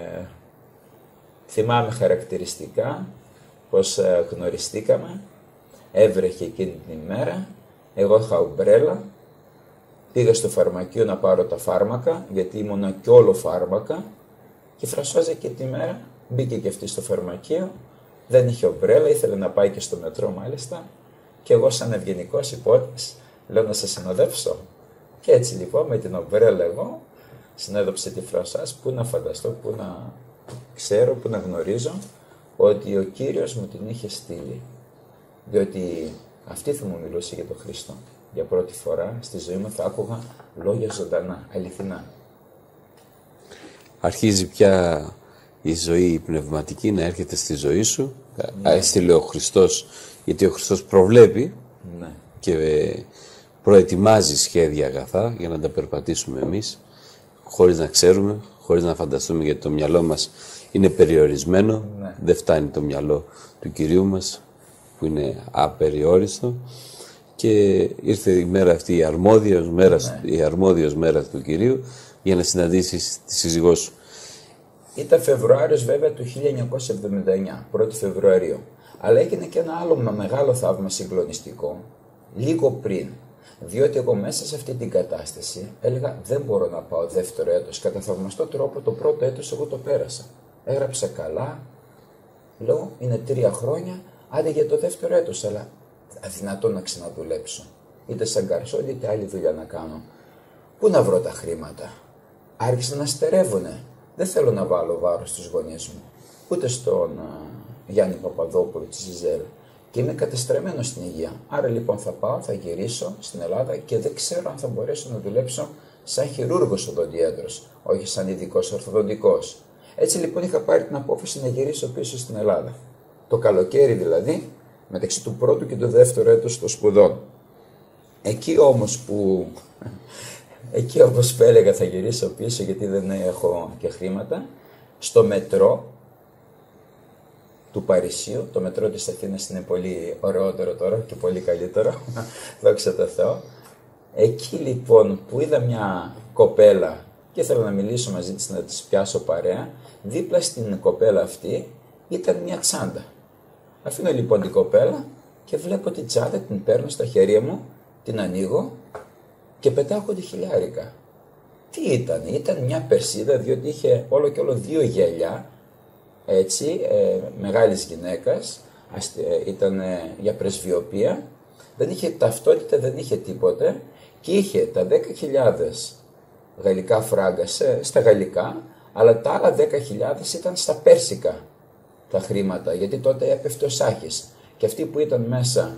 Speaker 2: θυμάμαι χαρακτηριστικά πως γνωριστήκαμε, έβρεχε εκείνη την ημέρα, εγώ είχα ομπρέλα, πήγα στο φαρμακείο να πάρω τα φάρμακα, γιατί ήμουνα κι όλο φάρμακα, και η Φρανσουάζ εκείνη την ημέρα μπήκε και αυτή στο φαρμακείο, δεν είχε ομπρέλα, ήθελε να πάει και στο μετρό μάλιστα, και εγώ σαν ευγενικός υπότης λέω να σε συνοδεύσω. Και έτσι λοιπόν με την ομπρέλα εγώ συνέδωψε τη Φρανσουάζ, που να φανταστώ, που να ξέρω, που να γνωρίζω ότι ο Κύριος μου την είχε στείλει. Διότι αυτή θα μου μιλούσε για τον Χριστό. Για πρώτη φορά στη ζωή μου θα άκουγα λόγια ζωντανά, αληθινά.
Speaker 1: Αρχίζει πια η ζωή πνευματική να έρχεται στη ζωή σου. Ναι. Έστειλε ο Χριστός, γιατί ο Χριστός προβλέπει, ναι, και προετοιμάζει σχέδια αγαθά για να τα περπατήσουμε εμείς, χωρίς να ξέρουμε, χωρίς να φανταστούμε, γιατί το μυαλό μας είναι περιορισμένο, ναι, δεν φτάνει το μυαλό του Κυρίου μας, που είναι απεριόριστο, και ήρθε η μέρα αυτή, η αρμόδιος μέρα του Κυρίου, για να συναντήσεις τη σύζυγό σου.
Speaker 2: Ήταν Φεβρουάριος βέβαια του 1979, 1η Φεβρουαρίου. Αλλά έγινε και ένα άλλο μεγάλο θαύμα συγκλονιστικό, λίγο πριν. Διότι εγώ μέσα σε αυτή την κατάσταση έλεγα δεν μπορώ να πάω δεύτερο έτος. Κατά θαυμαστό τρόπο το πρώτο έτος εγώ το πέρασα. Έγραψα καλά, λέω είναι 3 χρόνια, άντε για το δεύτερο έτος, αλλά αδυνατό να ξαναδουλέψω. Είτε σαν γκαρσόν είτε άλλη δουλειά να κάνω. Πού να βρω τα χρήματα? Άρχισαν να στερεύουνε. Δεν θέλω να βάλω βάρος στους γονείς μου, ούτε στον Γιάννη Παπαδόπουλο της Ιζέλ. Και είμαι κατεστραμμένος στην υγεία. Άρα λοιπόν θα πάω, θα γυρίσω στην Ελλάδα και δεν ξέρω αν θα μπορέσω να δουλέψω σαν χειρούργος οδοντίατρος, όχι σαν ειδικός ορθοδοντικός. Έτσι λοιπόν είχα πάρει την απόφαση να γυρίσω πίσω στην Ελλάδα. Το καλοκαίρι δηλαδή, μεταξύ του πρώτου και του δεύτερου έτους των σπουδών. Εκεί όμως που έλεγα θα γυρίσω πίσω γιατί δεν έχω και χρήματα, στο μετρό του Παρισίου, το μετρό της Αθήνας είναι πολύ ωραιότερο τώρα και πολύ καλύτερο, δόξα τω Θεώ. Εκεί λοιπόν που είδα μια κοπέλα και ήθελα να μιλήσω μαζί της, να της πιάσω παρέα, δίπλα στην κοπέλα αυτή ήταν μια τσάντα. Αφήνω λοιπόν την κοπέλα και βλέπω την τσάντα, την παίρνω στα χέρια μου, την ανοίγω και πετάγονται χιλιάρικα. Τι ήταν μια περσίδα, διότι είχε όλο και όλο 2 γέλια, έτσι, μεγάλης γυναίκας, ήταν για πρεσβειοπία, Δεν είχε ταυτότητα, δεν είχε τίποτε και είχε τα 10.000 γαλλικά φράγκα στα γαλλικά, αλλά τα άλλα 10.000 ήταν στα πέρσικα τα χρήματα, γιατί τότε έπεφτε ο Σάχης. Και αυτοί που ήταν μέσα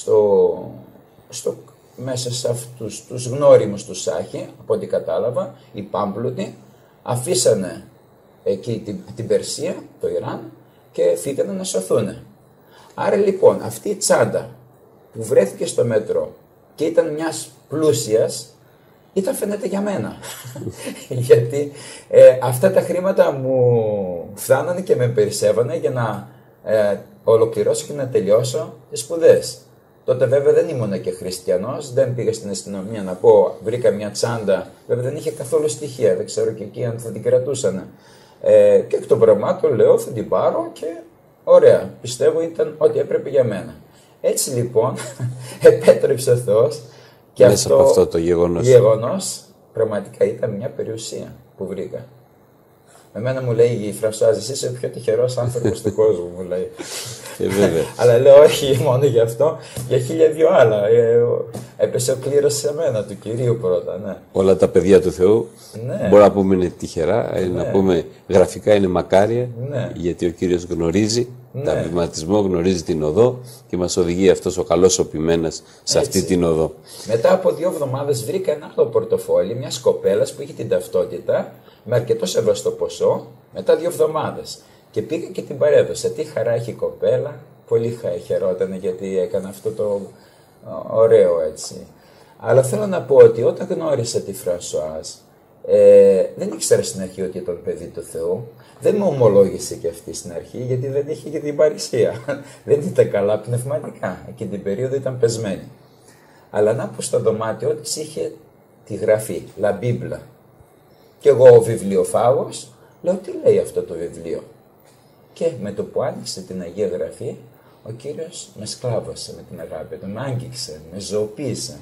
Speaker 2: μέσα σε αυτούς τους γνώριμους του Σάχη, από ό,τι κατάλαβα, οι πάμπλουτοι, αφήσανε εκεί την Περσία, το Ιράν, και φύγανε να σωθούν. Άρα λοιπόν αυτή η τσάντα που βρέθηκε στο μέτρο και ήταν μιας πλούσιας, ήταν φαίνεται για μένα. Γιατί αυτά τα χρήματα μου φτάνανε και με περισσεύανε για να ολοκληρώσω και να τελειώσω τις σπουδές. Τότε βέβαια δεν ήμουν και χριστιανός, δεν πήγα στην αστυνομία να πω βρήκα μια τσάντα, βέβαια δεν είχε καθόλου στοιχεία, δεν ξέρω και εκεί αν θα την κρατούσαν. Και εκ των πραγμάτων λέω θα την πάρω και ωραία, πιστεύω ήταν ό,τι έπρεπε για μένα. Έτσι λοιπόν επέτρεψε ο Θεός και
Speaker 1: μέσα από αυτό το
Speaker 2: γεγονός πραγματικά ήταν μια περιουσία που βρήκα. Εμένα μου λέει η Φρανσουάζ, εσύ είσαι ο πιο τυχερός άνθρωπος του κόσμου, μου λέει. Αλλά λέω όχι μόνο γι' αυτό, για 1.002 άλλα. Έπεσε ο κλήρος σε μένα, του Κυρίου πρώτα. Ναι.
Speaker 1: Όλα τα παιδιά του Θεού, ναι, μπορούμε να πούμε είναι τυχερά, ναι, να πούμε γραφικά είναι μακάρια, ναι, γιατί ο Κύριος γνωρίζει, ναι, τα βηματισμό, γνωρίζει την οδό και μας οδηγεί αυτός ο καλός ο ποιμένας σε αυτή την οδό.
Speaker 2: Μετά από 2 εβδομάδες βρήκα ένα άλλο πορτοφόλι μιας κοπέλας που είχε την ταυτότητα με αρκετό σεβαστό ποσό, μετά 2 εβδομάδες. Και πήγα και την παρέδωσα. Τι χαρά έχει η κοπέλα, πολύ χαιρόταν γιατί έκανα αυτό το ωραίο έτσι. Αλλά θέλω να πω ότι όταν γνώρισα τη Φρανσουάζ, δεν ήξερα στην αρχή ότι ήταν παιδί του Θεού. Δεν μου ομολόγησε και αυτή στην αρχή γιατί δεν είχε και την παρησία. Δεν ήταν καλά πνευματικά. Εκείνη την περίοδο ήταν πεσμένη. Αλλά να πω στο δωμάτιο της είχε τη γραφή, La Bible. Και εγώ ο βιβλιοφάγος, λέω τι λέει αυτό το βιβλίο. Και με το που άνοιξε την Αγία Γραφή, ο Κύριος με σκλάβωσε με την αγάπη του, με άγγιξε, με ζωοποίησε.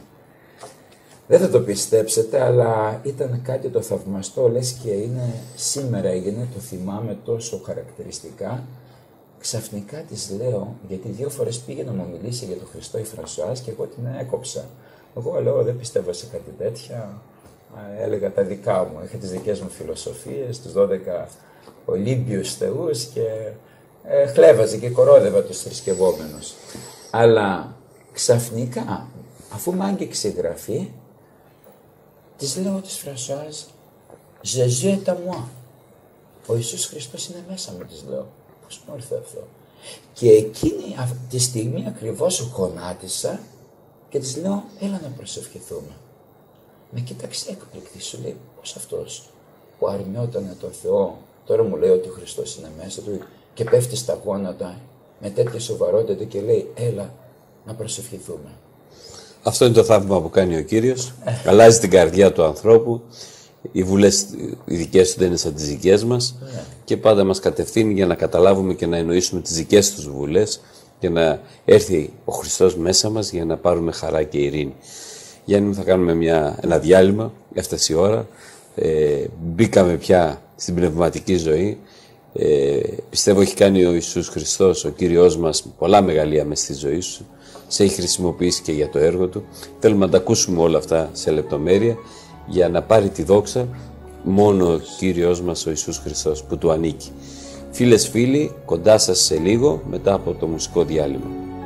Speaker 2: Δεν θα το πιστέψετε, αλλά ήταν κάτι το θαυμαστό, λες και είναι, σήμερα έγινε, το θυμάμαι τόσο χαρακτηριστικά. Ξαφνικά της λέω, γιατί 2 φορές πήγε να μου μιλήσει για τον Χριστό η Φρανσουάζ και εγώ την έκοψα. Εγώ λέω δεν πιστεύω σε κάτι τέτοια, έλεγα τα δικά μου, είχα τις δικές μου φιλοσοφίες, τους 12 Ολύμπιους θεούς και χλέβαζε και κορόδευα τους θρησκευόμενους. Αλλά ξαφνικά, αφού μ' άγγιξε η γραφή, της λέω της Φρανσουάζ, Jésus est à moi. Ο Ιησούς Χριστός είναι μέσα μου, της λέω. Πώς μου ήρθε αυτό. Και εκείνη τη στιγμή ακριβώς γονάτισα και της λέω, έλα να προσευχηθούμε. Με κοίταξε έκπληκτη, σου λέει, πώς αυτός που αρνιόταν τον Θεό, τώρα μου λέει ότι ο Χριστός είναι μέσα του και πέφτει στα γόνατα με τέτοια σοβαρότητα και λέει, έλα να προσευχηθούμε.
Speaker 1: Αυτό είναι το θαύμα που κάνει ο Κύριος. Αλλάζει την καρδιά του ανθρώπου. Οι βουλές οι δικές του δεν είναι σαν τις δικές μας και πάντα μας κατευθύνει για να καταλάβουμε και να εννοήσουμε τις δικές τους βουλές και να έρθει ο Χριστός μέσα μας για να πάρουμε χαρά και ειρήνη. Γιάννη, θα κάνουμε ένα διάλειμμα, έφτασε η ώρα. Μπήκαμε πια στην πνευματική ζωή. Πιστεύω έχει κάνει ο Ιησούς Χριστός, ο Κύριος μας, πολλά μεγαλεία μες στη ζωή σου. Σε έχει χρησιμοποιήσει και για το έργο του. Θέλουμε να τα ακούσουμε όλα αυτά σε λεπτομέρεια για να πάρει τη δόξα μόνο ο Κύριος μας ο Ιησούς Χριστός που του ανήκει. Φίλες, φίλοι, κοντά σας σε λίγο μετά από το μουσικό διάλειμμα.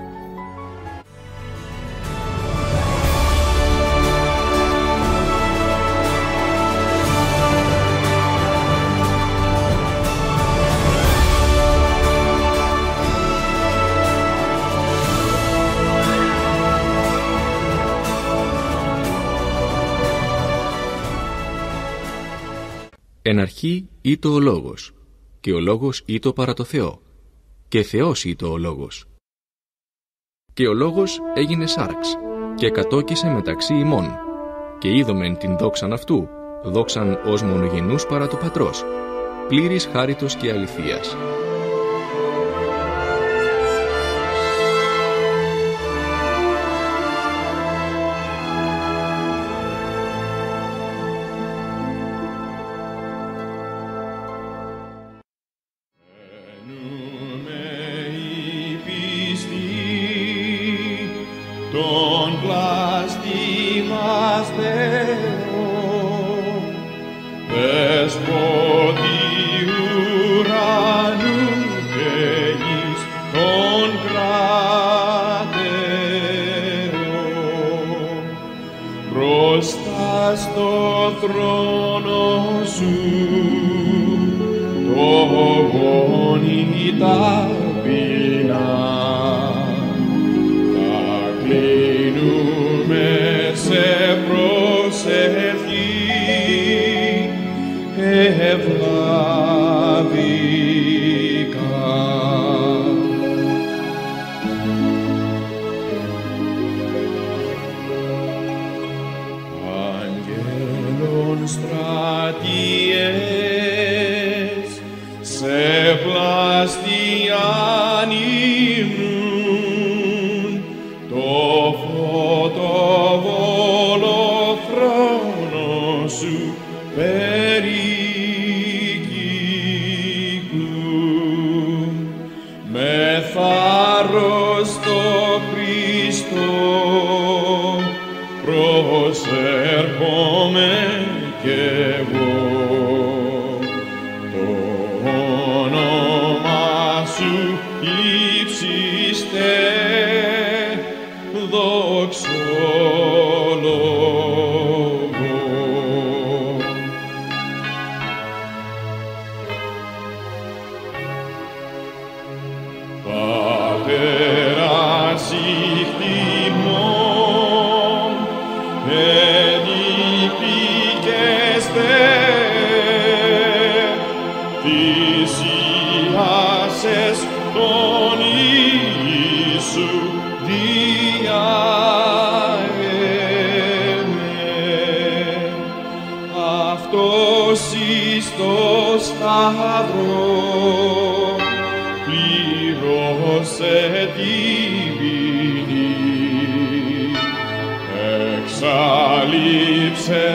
Speaker 3: Εν αρχή ήτο ο Λόγος, και ο Λόγος ήτο παρά το Θεό, και Θεός ήτο ο Λόγος. Και ο Λόγος έγινε σάρξ, και κατόκισε μεταξύ ημών, και είδομεν την δόξαν αυτού, δόξαν ως μονογενούς παρά του Πατρός, πλήρης χάριτος και αληθείας.
Speaker 4: Το τον πλάστη μας Θεό, δεσπότη ουρανού και γης τον κράτερο, μπροστά στο θρόνο σου το γόνι ταπεινά, θα κλείνουμε σε προσευχή ευλαβικά. Αγγέλων στρατιές σε πλάστη ανοίγουν, το φωτοβόλο θρόνο σου περικύκλουν, με θάρρος το Χριστό προσέρχομαι κι εγώ. Το όνομα σου ύψιστε δοξολόγω. Πατέρας ηχτιμών, ενυπηκέστε, θυσιάσες τον Ιησού δια εμέ. Αυτός εις το σταυρό πλήρωσε την ποινή, εξαλείψε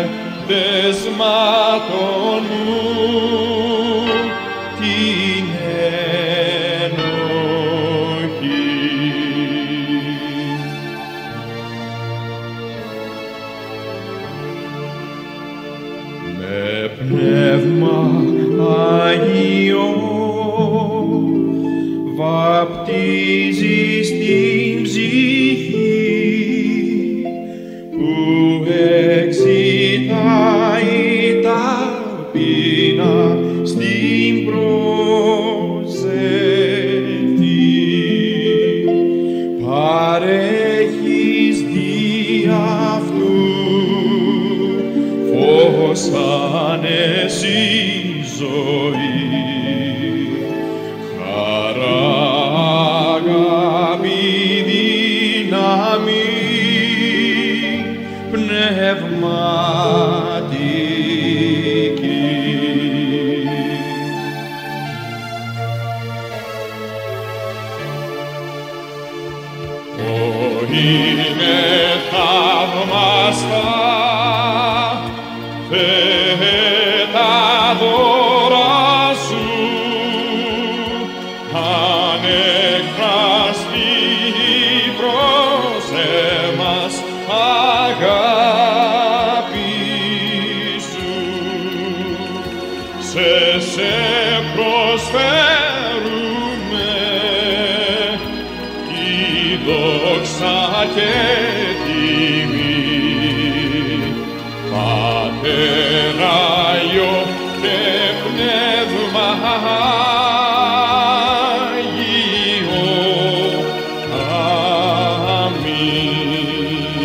Speaker 4: δεσμάτων μου την ενοχή. Με πνεύμα Αγιό βαπτίζεις την ψυχή που εξητάει ταπεινά στην προσευχή. Παρέχεις δι' αυτού φως άνεση ζωή, χαρά, αγάπη, δύναμη πνευματική. Είναι θαυμαστά, Θεέ, τα δώρα σου, ανεκφραστή προς εμάς αγάπη σου. Σε προσφέρουμε τη δόξα και τιμή, Πατέρα, Υιό και Πνεύμα Άγιο. Αμήν.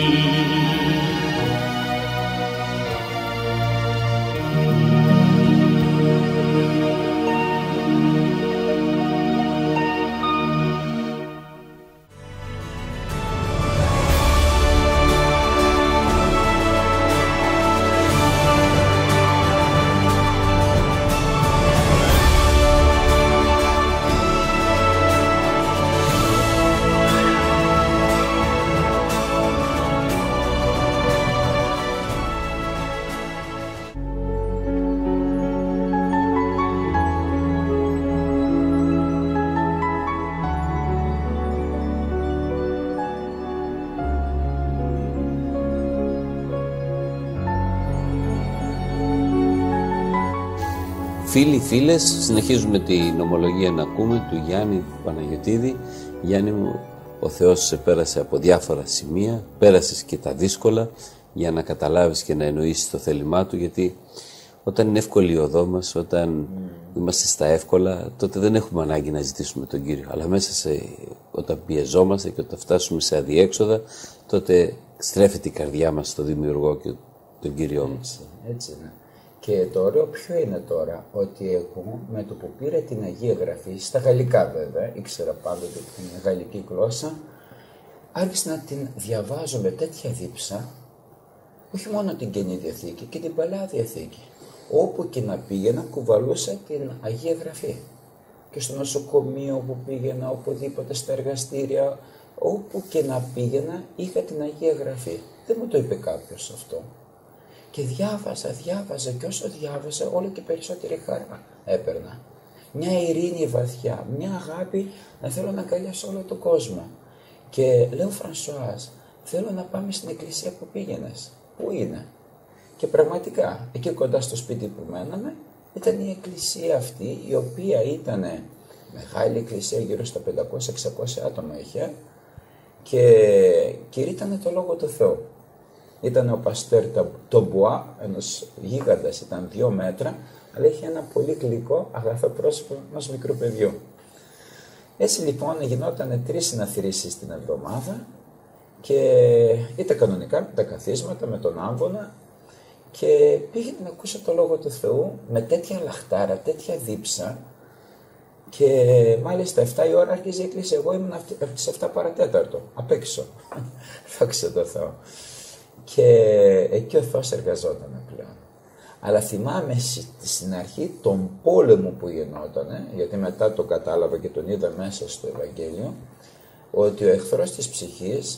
Speaker 1: Φίλοι, φίλες, συνεχίζουμε την ομολογία να ακούμε του Γιάννη Παναγιωτίδη. Γιάννη μου, ο Θεός σε πέρασε από διάφορα σημεία, πέρασες και τα δύσκολα για να καταλάβεις και να εννοήσεις το θέλημά Του, γιατί όταν είναι εύκολη η οδό μας, όταν είμαστε στα εύκολα, τότε δεν έχουμε ανάγκη να ζητήσουμε τον Κύριο. Αλλά μέσα όταν πιεζόμαστε και όταν φτάσουμε σε αδιέξοδα, τότε στρέφεται η καρδιά μας στο Δημιουργό και τον Κύριό μας.
Speaker 2: Έτσι είναι. Και το ωραίο ποιο είναι τώρα, ότι εγώ με το που πήρα την Αγία Γραφή, στα γαλλικά βέβαια, ήξερα πάντοτε την γαλλική γλώσσα, άρχισα να την διαβάζω με τέτοια δίψα, όχι μόνο την Καινή Διαθήκη και την Παλαιά Διαθήκη. Όπου και να πήγαινα, κουβαλούσα την Αγία Γραφή. Και στο νοσοκομείο που πήγαινα, οπουδήποτε στα εργαστήρια, όπου και να πήγαινα, είχα την Αγία Γραφή. Δεν μου το είπε κάποιος αυτό. Και διάβαζα και όσο διάβαζα όλο και περισσότερη χαρά έπαιρνα. Μια ειρήνη βαθιά, μια αγάπη να θέλω να αγκαλιάσω όλο τον κόσμο. Και λέω Φρανσουάζ, θέλω να πάμε στην εκκλησία που πήγαινες. Πού είναι? Και πραγματικά εκεί κοντά στο σπίτι που μέναμε ήταν η εκκλησία αυτή, η οποία ήταν μεγάλη εκκλησία, γύρω στα 500-600 άτομα είχε, και κηρύττανε το Λόγο του Θεού. Ήταν ο Παστέρ Τομπουά, ένας γίγαντας, ήταν 2 μέτρα, αλλά είχε ένα πολύ γλυκό, αγαθό πρόσωπο ενός μικρού παιδιού. Έτσι λοιπόν γινόταν 3 συναθρήσεις την εβδομάδα και ήταν κανονικά με τα καθίσματα, με τον άμβονα, και πήγαινε να ακούσω το Λόγο του Θεού με τέτοια λαχτάρα, τέτοια δίψα, και μάλιστα 7 η ώρα άρχιζε η εκκλησία. Εγώ ήμουν από τις 7 παρατέταρτο, απ' έξω. Δόξα τω Θεώ. Και εκεί ο Θεός εργαζόταν πλέον. Αλλά θυμάμαι στην αρχή τον πόλεμο που γινότανε, γιατί μετά το κατάλαβα και τον είδα μέσα στο Ευαγγέλιο, ότι ο εχθρός της ψυχής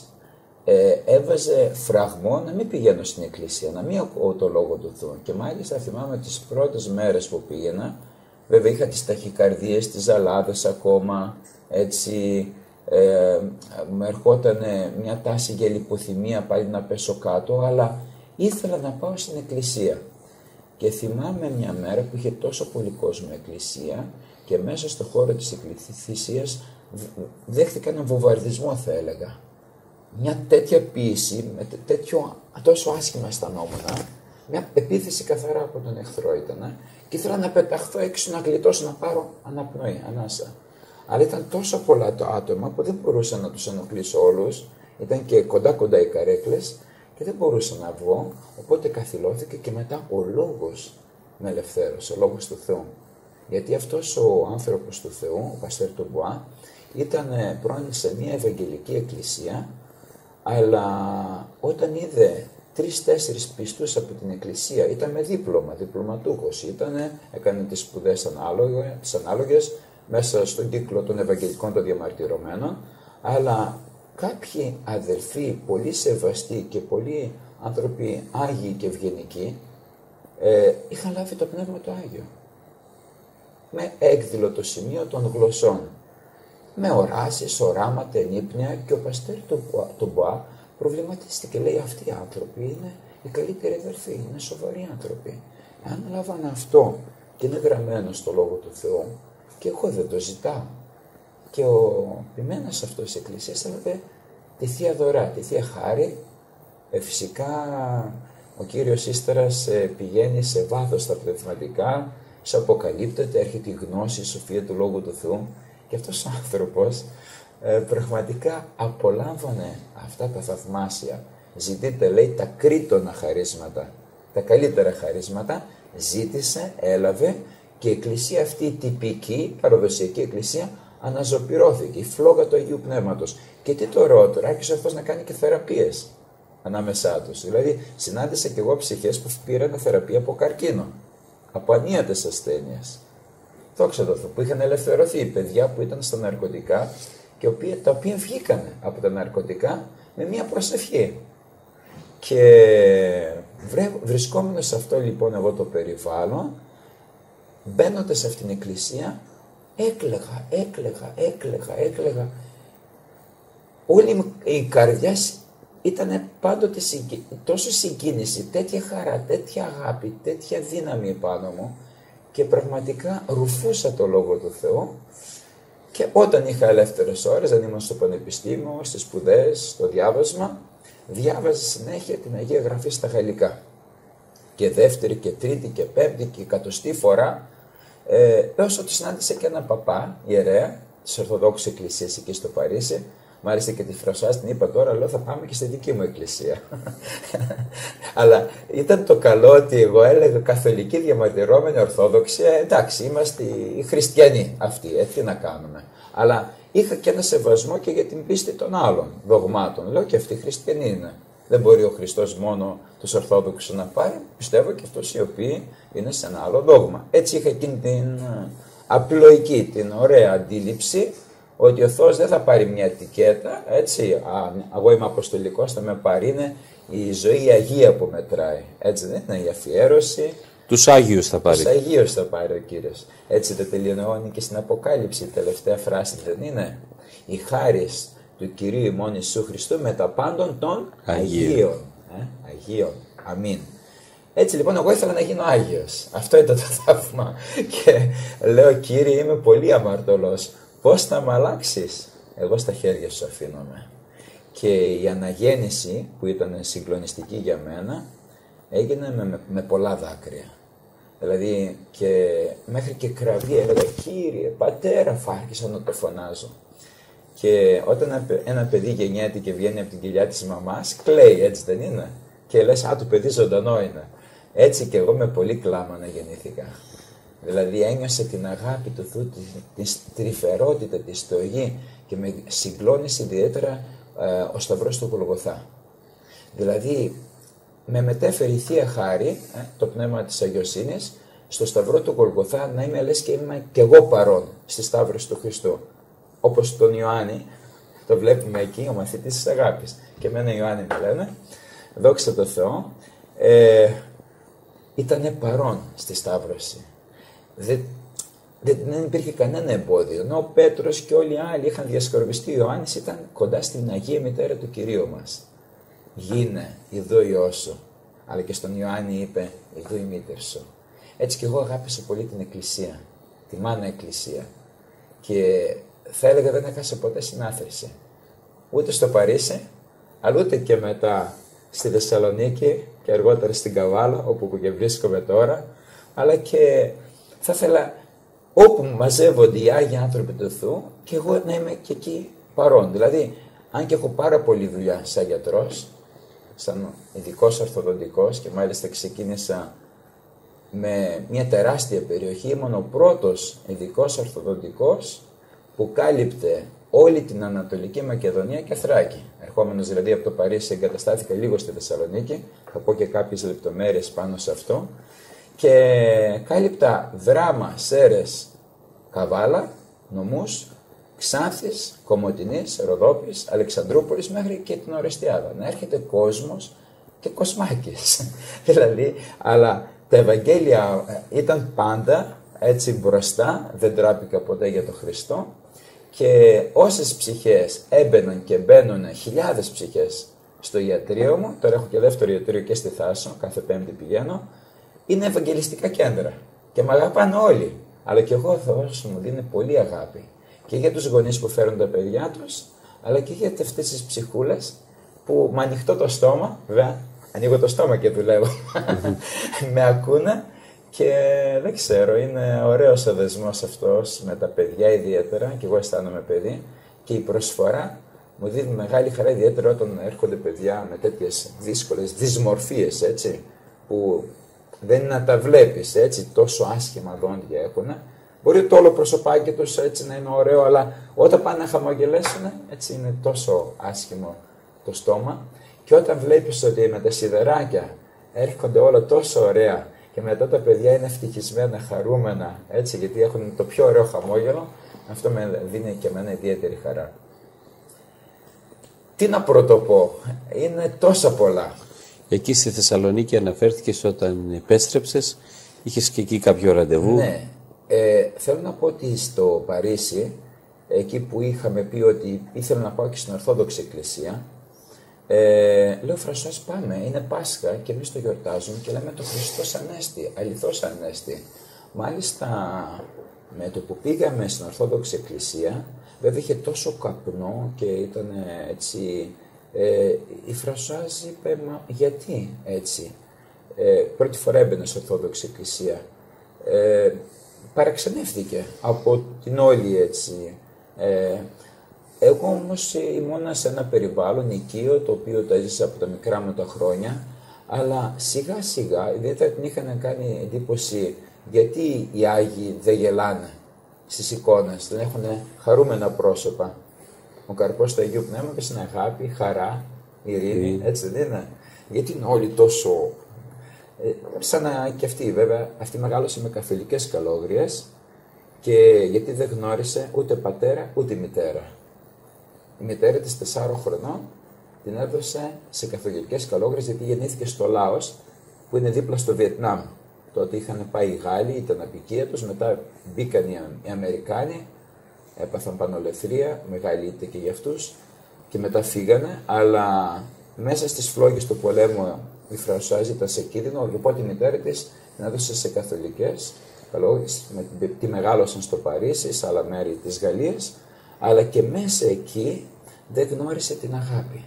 Speaker 2: έβαζε φραγμό να μην πηγαίνω στην εκκλησία, να μην ακούω το Λόγο του Θεού. Και μάλιστα θυμάμαι τις πρώτες μέρες που πήγαινα, βέβαια είχα τις ταχυκαρδίες, τις ζαλάδες ακόμα, έτσι, μου ερχόταν μια τάση για λιποθυμία πάλι να πέσω κάτω, αλλά ήθελα να πάω στην εκκλησία. Και θυμάμαι μια μέρα που είχε τόσο πολύ κόσμο εκκλησία και μέσα στο χώρο της εκκλησίας δέχτηκα έναν βομβαρδισμό, θα έλεγα. Μια τέτοια πίεση, με τόσο άσχημα αισθανόμουν, μια επίθεση καθαρά από τον εχθρό ήταν, και ήθελα να πεταχθώ έξω, να γλιτώσω, να πάρω αναπνοή, ανάσα. Αλλά ήταν τόσο πολλά τα άτομα που δεν μπορούσα να τους ενοχλήσω όλους, ήταν και κοντά οι καρέκλες και δεν μπορούσα να βγω, οπότε καθυλώθηκε και μετά ο Λόγος με ελευθέρωσε, ο Λόγος του Θεού. Γιατί αυτός ο άνθρωπος του Θεού, ο Παστέρ Τομπουά, ήταν πρώην σε μια Ευαγγελική εκκλησία, αλλά όταν είδε 3-4 πιστούς από την εκκλησία, ήταν με δίπλωμα, διπλωματούχος, έκανε τις σπουδές ανάλογες μέσα στον κύκλο των Ευαγγελικών των Διαμαρτυρωμένων, αλλά κάποιοι αδελφοί, πολύ σεβαστοί και πολλοί άνθρωποι άγιοι και ευγενικοί, είχαν λάβει το Πνεύμα το Άγιο. Με έκδηλο το σημείο των γλωσσών, με οράσεις, οράματα, ενύπνια, και ο Παστέρ Τομπουά προβληματίστηκε, λέει, αυτοί οι άνθρωποι είναι οι καλύτεροι αδελφοί, είναι σοβαροί άνθρωποι. Αν λάβανε αυτό και είναι γραμμένο στο Λόγο του Θεού, και εγώ δεν το ζητάω. Και ο ποιμένας αυτός της εκκλησίας έλαβε τη Θεία Δωρά, τη Θεία Χάρη. Φυσικά ο Κύριος ύστερα πηγαίνει σε βάθος στα πνευματικά, σε αποκαλύπτεται, έρχεται η γνώση, η σοφία του Λόγου του Θεού, και αυτός ο άνθρωπος πραγματικά απολάμβανε αυτά τα θαυμάσια. Ζητείτε, λέει, τα κρίτωνα χαρίσματα, τα καλύτερα χαρίσματα, ζήτησε, έλαβε, και η εκκλησία αυτή, η τυπική, παραδοσιακή εκκλησία, αναζωπυρώθηκε, η φλόγα του Αγίου Πνεύματος. Και τι το ωραιότερο, άρχισε αυτός να κάνει και θεραπείες ανάμεσά τους. Δηλαδή, συνάντησα και εγώ ψυχές που πήραν θεραπεία από καρκίνο, από ανίατες ασθένειες. Δόξα τω Θεώ, που είχαν ελευθερωθεί, παιδιά που ήταν στα ναρκωτικά και τα οποία βγήκανε από τα ναρκωτικά με μια προσευχή. Και βρισκόμενος σε αυτό λοιπόν εγώ το περιβάλλον, μπαίνοντας σε αυτήν την εκκλησία, έκλαιγα. Όλη η καρδιά ήταν πάντοτε τόσο συγκίνηση, τέτοια χαρά, τέτοια αγάπη, τέτοια δύναμη επάνω μου, και πραγματικά ρουφούσα το Λόγο του Θεού. Και όταν είχα ελεύθερες ώρες, δεν ήμουν στο πανεπιστήμιο, στις σπουδές, στο διάβασμα, διάβαζα συνέχεια την Αγία Γραφή στα γαλλικά. Και δεύτερη και τρίτη και πέμπτη και εκατοστή φορά, έως ότι συνάντησα και έναν παπά, ιερέα, της Ορθοδόξης Εκκλησίας εκεί στο Παρίσι. Μ' άρεσε και τη φρασά, την είπα τώρα, λέω θα πάμε και στη δική μου εκκλησία. Αλλά ήταν το καλό ότι εγώ έλεγα καθολική διαμαρτυρόμενη Ορθόδοξη, εντάξει, είμαστε οι χριστιανοί αυτοί, τι να κάνουμε. Αλλά είχα και ένα σεβασμό και για την πίστη των άλλων δογμάτων. Λέω και αυτοί χριστιανοί είναι. Δεν μπορεί ο Χριστός μόνο τους Ορθόδοξους να πάρει, πιστεύω και αυτούς οι οποίοι είναι σε ένα άλλο δόγμα. Έτσι είχα εκείνη την απλοϊκή, την ωραία αντίληψη, ότι ο Θεός δεν θα πάρει μια ετικέτα, έτσι, εγώ είμαι αποστολικός, θα με πάρει, είναι η ζωή η Αγία που μετράει, έτσι δεν είναι η αφιέρωση.
Speaker 1: Τους Άγιους θα πάρει.
Speaker 2: Τους Αγίους θα πάρει ο Κύριος. Έτσι το τελειώνει και στην Αποκάλυψη, η τελευταία φράση δεν είναι? Η χάρις του Κυρίου ημών Ιησού Χριστού με τα πάντων των Αγίων. Αγίων. Αμήν. Έτσι λοιπόν εγώ ήθελα να γίνω Άγιος. Αυτό ήταν το θαύμα. Και λέω, Κύριε, είμαι πολύ αμαρτωλός. Πώς θα με αλλάξεις? Εγώ στα χέρια σου αφήνομαι. Και η αναγέννηση που ήταν συγκλονιστική για μένα έγινε με πολλά δάκρυα. Δηλαδή και μέχρι και κραυγή έλεγα, Κύριε, Πατέρα, άρχισα να το φωνάζω. Και όταν ένα παιδί γεννιέται και βγαίνει από την κοιλιά της μαμάς, κλαίει, έτσι δεν είναι? Και λες, το παιδί ζωντανό είναι. Έτσι και εγώ με πολύ κλάμα να γεννήθηκα. Δηλαδή ένιωσα την αγάπη του Θεού, την τρυφερότητα, τη στοργή και με συγκλώνησε ιδιαίτερα ο Σταυρός του Γολγοθά. Δηλαδή με μετέφερε η Θεία Χάρη, το πνεύμα της αγιοσύνης, στο Σταυρό του Γολγοθά να είμαι λες και είμαι και εγώ παρόν στη Σταύρωση του Χριστού. Όπως τον Ιωάννη, το βλέπουμε εκεί, ο μαθητής της αγάπης. Και εμένα Ιωάννη με λένε, δόξα τω Θεώ, ήταν παρόν στη Σταύρωση. Δεν υπήρχε κανένα εμπόδιο. Ενώ ο Πέτρος και όλοι οι άλλοι είχαν διασκορπιστεί, ο Ιωάννης ήταν κοντά στην Αγία Μητέρα του Κυρίου μας. Γίνε, ειδώ Υιός σου. Αλλά και στον Ιωάννη είπε, ειδώ η μήτερ σου. Έτσι και εγώ αγάπησα πολύ την Εκκλησία, τη μάνα Εκκλησία. Και θα έλεγα δεν έχασα ποτέ συνάθρηση. Ούτε στο Παρίσι, αλλά ούτε και μετά στη Θεσσαλονίκη και αργότερα στην Καβάλα, όπου και βρίσκομαι τώρα, αλλά και θα ήθελα όπου μαζεύονται οι Άγιοι άνθρωποι του Θεού και εγώ να είμαι και εκεί παρόν. Δηλαδή, αν και έχω πάρα πολλή δουλειά σαν γιατρός, σαν ειδικός ορθοδοντικός και μάλιστα ξεκίνησα με μια τεράστια περιοχή, ήμουν ο πρώτος ειδικός ορθοδοντικός που κάλυπτε όλη την Ανατολική Μακεδονία και Θράκη. Ερχόμενος δηλαδή από το Παρίσι, εγκαταστάθηκα λίγο στη Θεσσαλονίκη, θα πω και κάποιες λεπτομέρειες πάνω σε αυτό, και κάλυπτα Δράμα, Σέρες, Καβάλα, νομούς, Ξάνθης, Κομοτηνής, Ροδόπης, Αλεξανδρούπολης μέχρι και την Ορεστιάδα. Να έρχεται κόσμος και κοσμάκης. Δηλαδή, αλλά τα Ευαγγέλια ήταν πάντα έτσι μπροστά, δεν τράπηκα ποτέ για τον Χριστό, και όσες ψυχές έμπαιναν και μπαίνουν, χιλιάδες ψυχές στο ιατρείο μου, τώρα έχω και δεύτερο ιατρείο και στη Θάσο, κάθε Πέμπτη πηγαίνω, είναι ευαγγελιστικά κέντρα και με αγαπάνε όλοι. Αλλά και εγώ ο Θεός μου δίνει πολύ αγάπη και για τους γονείς που φέρουν τα παιδιά τους, αλλά και για αυτές τις ψυχούλες που με ανοιχτό το στόμα, βέβαια, ανοίγω το στόμα και δουλεύω, με ακούνε και δεν ξέρω, είναι ωραίος ο δεσμός αυτός με τα παιδιά ιδιαίτερα και εγώ αισθάνομαι παιδί και η προσφορά μου δίνει μεγάλη χαρά ιδιαίτερα όταν έρχονται παιδιά με τέτοιες δύσκολες δυσμορφίες, έτσι, που δεν είναι να τα βλέπεις, έτσι, τόσο άσχημα δόντια έχουν. Μπορεί το όλο προσωπάκι τους έτσι να είναι ωραίο, αλλά όταν πάνε να χαμογελέσουν, έτσι είναι τόσο άσχημο το στόμα. Και όταν βλέπεις ότι με τα σιδεράκια έρχονται όλα τόσο ωραία και μετά τα παιδιά είναι ευτυχισμένα, χαρούμενα, έτσι, γιατί έχουν το πιο ωραίο χαμόγελο, αυτό με δίνει και εμένα ιδιαίτερη χαρά. Τι να πρωτοπώ, είναι τόσα πολλά.
Speaker 1: Εκεί στη Θεσσαλονίκη αναφέρθηκες όταν επέστρεψες, είχες και εκεί κάποιο ραντεβού.
Speaker 2: Ναι, θέλω να πω ότι στο Παρίσι, εκεί που είχαμε πει ότι ήθελα να πάω και στην Ορθόδοξη Εκκλησία, λέω Φρανσουάς πάμε, είναι Πάσχα και εμείς το γιορτάζουμε και λέμε το Χριστός Ανέστη, αληθώς Ανέστη. Μάλιστα, με το που πήγαμε στην Ορθόδοξη Εκκλησία, βέβαια είχε τόσο καπνό και ήταν έτσι, η Φρανσουάζ είπε, μα γιατί έτσι, πρώτη φορά έμπαινε στην Ορθόδοξη Εκκλησία, παραξενεύτηκε από την όλη έτσι. Εγώ όμως ήμουνα σε ένα περιβάλλον οικείο, το οποίο το έζησα από τα μικρά μου τα χρόνια, αλλά σιγά σιγά, ιδιαίτερα την είχαν κάνει εντύπωση γιατί οι Άγιοι δεν γελάνε στις εικόνες, δεν έχουν χαρούμενα πρόσωπα. Ο καρπός του Αγίου Πνεύματος είναι αγάπη, χαρά, ειρήνη, έτσι δεν είναι? Γιατί είναι όλοι τόσο... σαν να και αυτή βέβαια, αυτή μεγάλωσε με καθολικές καλόγριες και γιατί δεν γνώρισε ούτε πατέρα ούτε μητέρα. Η μητέρα της 4 χρονών την έδωσε σε καθολικές καλόγριες γιατί γεννήθηκε στο Λάος που είναι δίπλα στο Βιετνάμ. Τότε είχαν πάει οι Γάλλοι, ήταν απικία τους, μετά μπήκαν οι Αμερικάνοι, έπαθαν πανολευθερία, μεγάλη ήττα και για αυτούς και μετά φύγανε, αλλά μέσα στις φλόγες του πολέμου η Φρανσουάζ ήταν σε κίνδυνο, οπότε η μητέρα της την έδωσε σε καθολικές καλόγριες, τη μεγάλωσαν στο Παρίσι, σε άλλα μέρη της Γαλλίας, αλλά και μέσα εκεί δεν γνώρισε την αγάπη.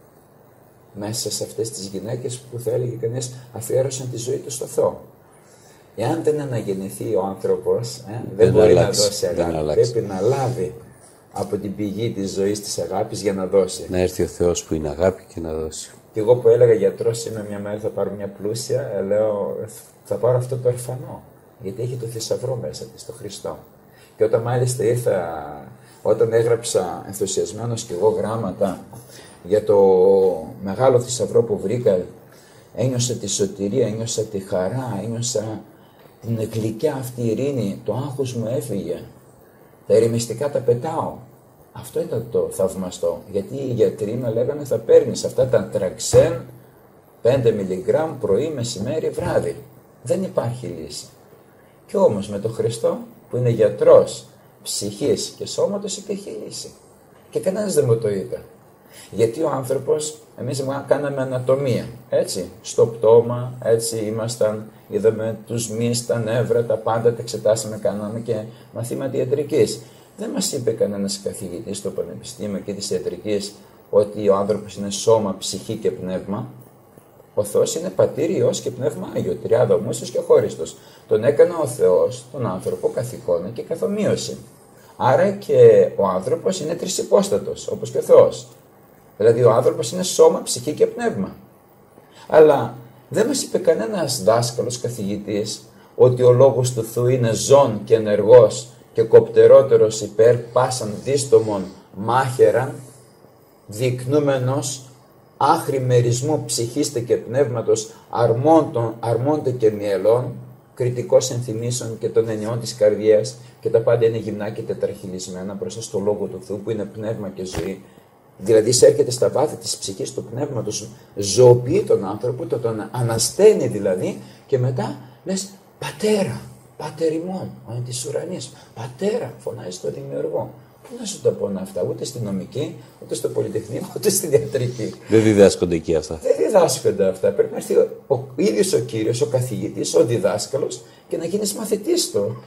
Speaker 2: Μέσα σε αυτές τις γυναίκες που θα έλεγε κανείς αφιέρωσαν τη ζωή του στο Θεό. Εάν δεν αναγεννηθεί ο άνθρωπος, δεν μπορεί να δώσει αγάπη. Πρέπει να λάβει από την πηγή της ζωής της αγάπης για να δώσει.
Speaker 1: Να έρθει ο Θεός που είναι αγάπη και να δώσει.
Speaker 2: Και εγώ που έλεγα γιατρός είμαι, μια μέρα θα πάρω μια πλούσια, λέω θα πάρω αυτό το ορφανό. Γιατί έχει το θησαυρό μέσα της, το Χριστό. Και όταν μάλιστα όταν έγραψα ενθουσιασμένος και εγώ γράμματα για το μεγάλο θησαυρό που βρήκα, ένιωσα τη σωτηρία, ένιωσα τη χαρά, ένιωσα την γλυκιά αυτή ειρήνη, το άγχος μου έφυγε, τα ερημιστικά τα πετάω. Αυτό ήταν το θαυμαστό, γιατί οι γιατροί με λέγανε θα παίρνεις αυτά τα τραξέν 5 μιλιγκράμμ πρωί, μεσημέρι, βράδυ. Δεν υπάρχει λύση. Και όμως με τον Χριστό που είναι γιατρός ψυχής και σώματος υπήρχε λύση. Και κανένας δεν μου το είπε. Γιατί ο άνθρωπος, εμείς κάναμε ανατομία, έτσι, στο πτώμα, έτσι ήμασταν, είδαμε τους μυς, τα νεύρα, τα πάντα τα εξετάσαμε, κάναμε και μαθήματα ιατρικής. Δεν μας είπε κανένας καθηγητής στο Πανεπιστήμιο και της ιατρικής ότι ο άνθρωπος είναι σώμα, ψυχή και πνεύμα. Ο Θεός είναι πατήρ, Υιός και Πνεύμα Άγιο, τριάδα ομοίως και αχώριστος. Τον έκανε ο Θεός, τον άνθρωπο, καθ' εικόνα και καθ' ομοίωση. Άρα και ο άνθρωπος είναι τρισυπόστατος, όπως και ο Θεός. Δηλαδή ο άνθρωπος είναι σώμα, ψυχή και πνεύμα. Αλλά δεν μας είπε κανένας δάσκαλος, καθηγητής, ότι ο λόγος του Θεού είναι ζών και ενεργός και κοπτερότερος υπέρ πάσαν δίστομων μάχεραν, δεικνούμενος άχρη μερισμού ψυχίστε και πνεύματος αρμόντε και μυελών, κριτικός ενθυμίσεων και των ενιών της καρδιάς και τα πάντα είναι γυμνά και τετραχυλισμένα μπροστά στο λόγο του Θεού που είναι πνεύμα και ζωή. Δηλαδή εισέρχεται στα βάθη της ψυχής του πνεύματος, ζωοποιεί τον άνθρωπο, τον ανασταίνει δηλαδή και μετά λες πατέρα, πάτερ ημών, ο εν της ουρανής, πατέρα, φωνάζει στον δημιουργό. Πού να σου τα πω αυτά, ούτε στη νομική, ούτε στο πολυτεχνείο, ούτε στη ιατρική.
Speaker 1: Δεν διδάσκονται εκεί αυτά.
Speaker 2: Δεν διδάσκονται αυτά. Πρέπει να έρθει ο ίδιος ο Κύριος, ο καθηγητής, ο διδάσκαλος και να γίνεις μαθητής του.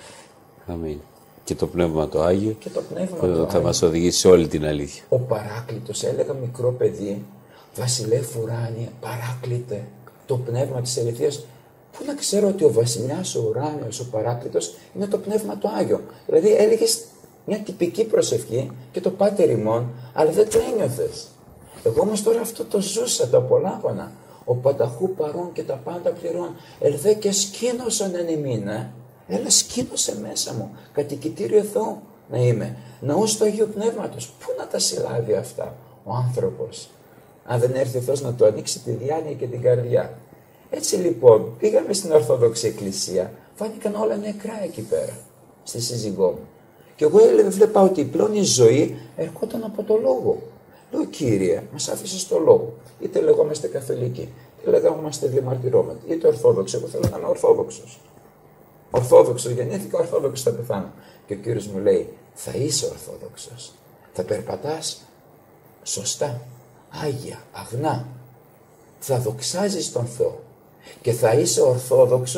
Speaker 1: Αμήν. Και το Πνεύμα το Άγιο
Speaker 2: και το Πνεύμα
Speaker 1: που
Speaker 2: το
Speaker 1: θα
Speaker 2: Άγιο.
Speaker 1: μας οδηγήσει σε όλη την αλήθεια.
Speaker 2: Ο Παράκλητος, έλεγα μικρό παιδί, βασιλεύ ουράνιε, Παράκλητε, το Πνεύμα της αληθείας. Πού να ξέρω ότι ο βασιλιάς, ο ουράνιος, ο Παράκλητος είναι το Πνεύμα το Άγιο. Δηλαδή έλεγες μια τυπική προσευχή και το Πάτερ ημών, αλλά δεν το ένιωθες. Εγώ όμως τώρα αυτό το ζούσα, το απολάμβανα. Ο πανταχού παρών και τα πάντα πληρών. Ελδέ και σκήνωσαν εν ημίν, Έλα σκήνωσε μέσα μου, κατοικητήριο Θεού να είμαι. Ναός του Αγίου Πνεύματος. Πού να τα συλλάβει αυτά ο άνθρωπος, αν δεν έρθει ο Θεός να του ανοίξει τη διάνοια και την καρδιά. Έτσι λοιπόν πήγαμε στην Ορθόδοξη Εκκλησία, φάνηκαν όλα νεκρά εκεί πέρα, στη σύζυγό μου. Και εγώ βλέπα ότι η πλόνη ζωή ερχόταν από το λόγο. Λέω Κύριε, μας άφησες το λόγο. Είτε λεγόμαστε καθολικοί, είτε λεγόμαστε διαμαρτυρόμενοι, είτε Ορθόδοξοι. Εγώ θέλω να είμαι Ορθόδοξος. Ορθόδοξος γεννήθηκα, Ορθόδοξος θα πεθάνω. Και ο Κύριος μου λέει, θα είσαι Ορθόδοξος. Θα περπατάς σωστά, άγια, αγνά. Θα δοξάζεις τον Θεό. Και θα είσαι Ορθόδοξος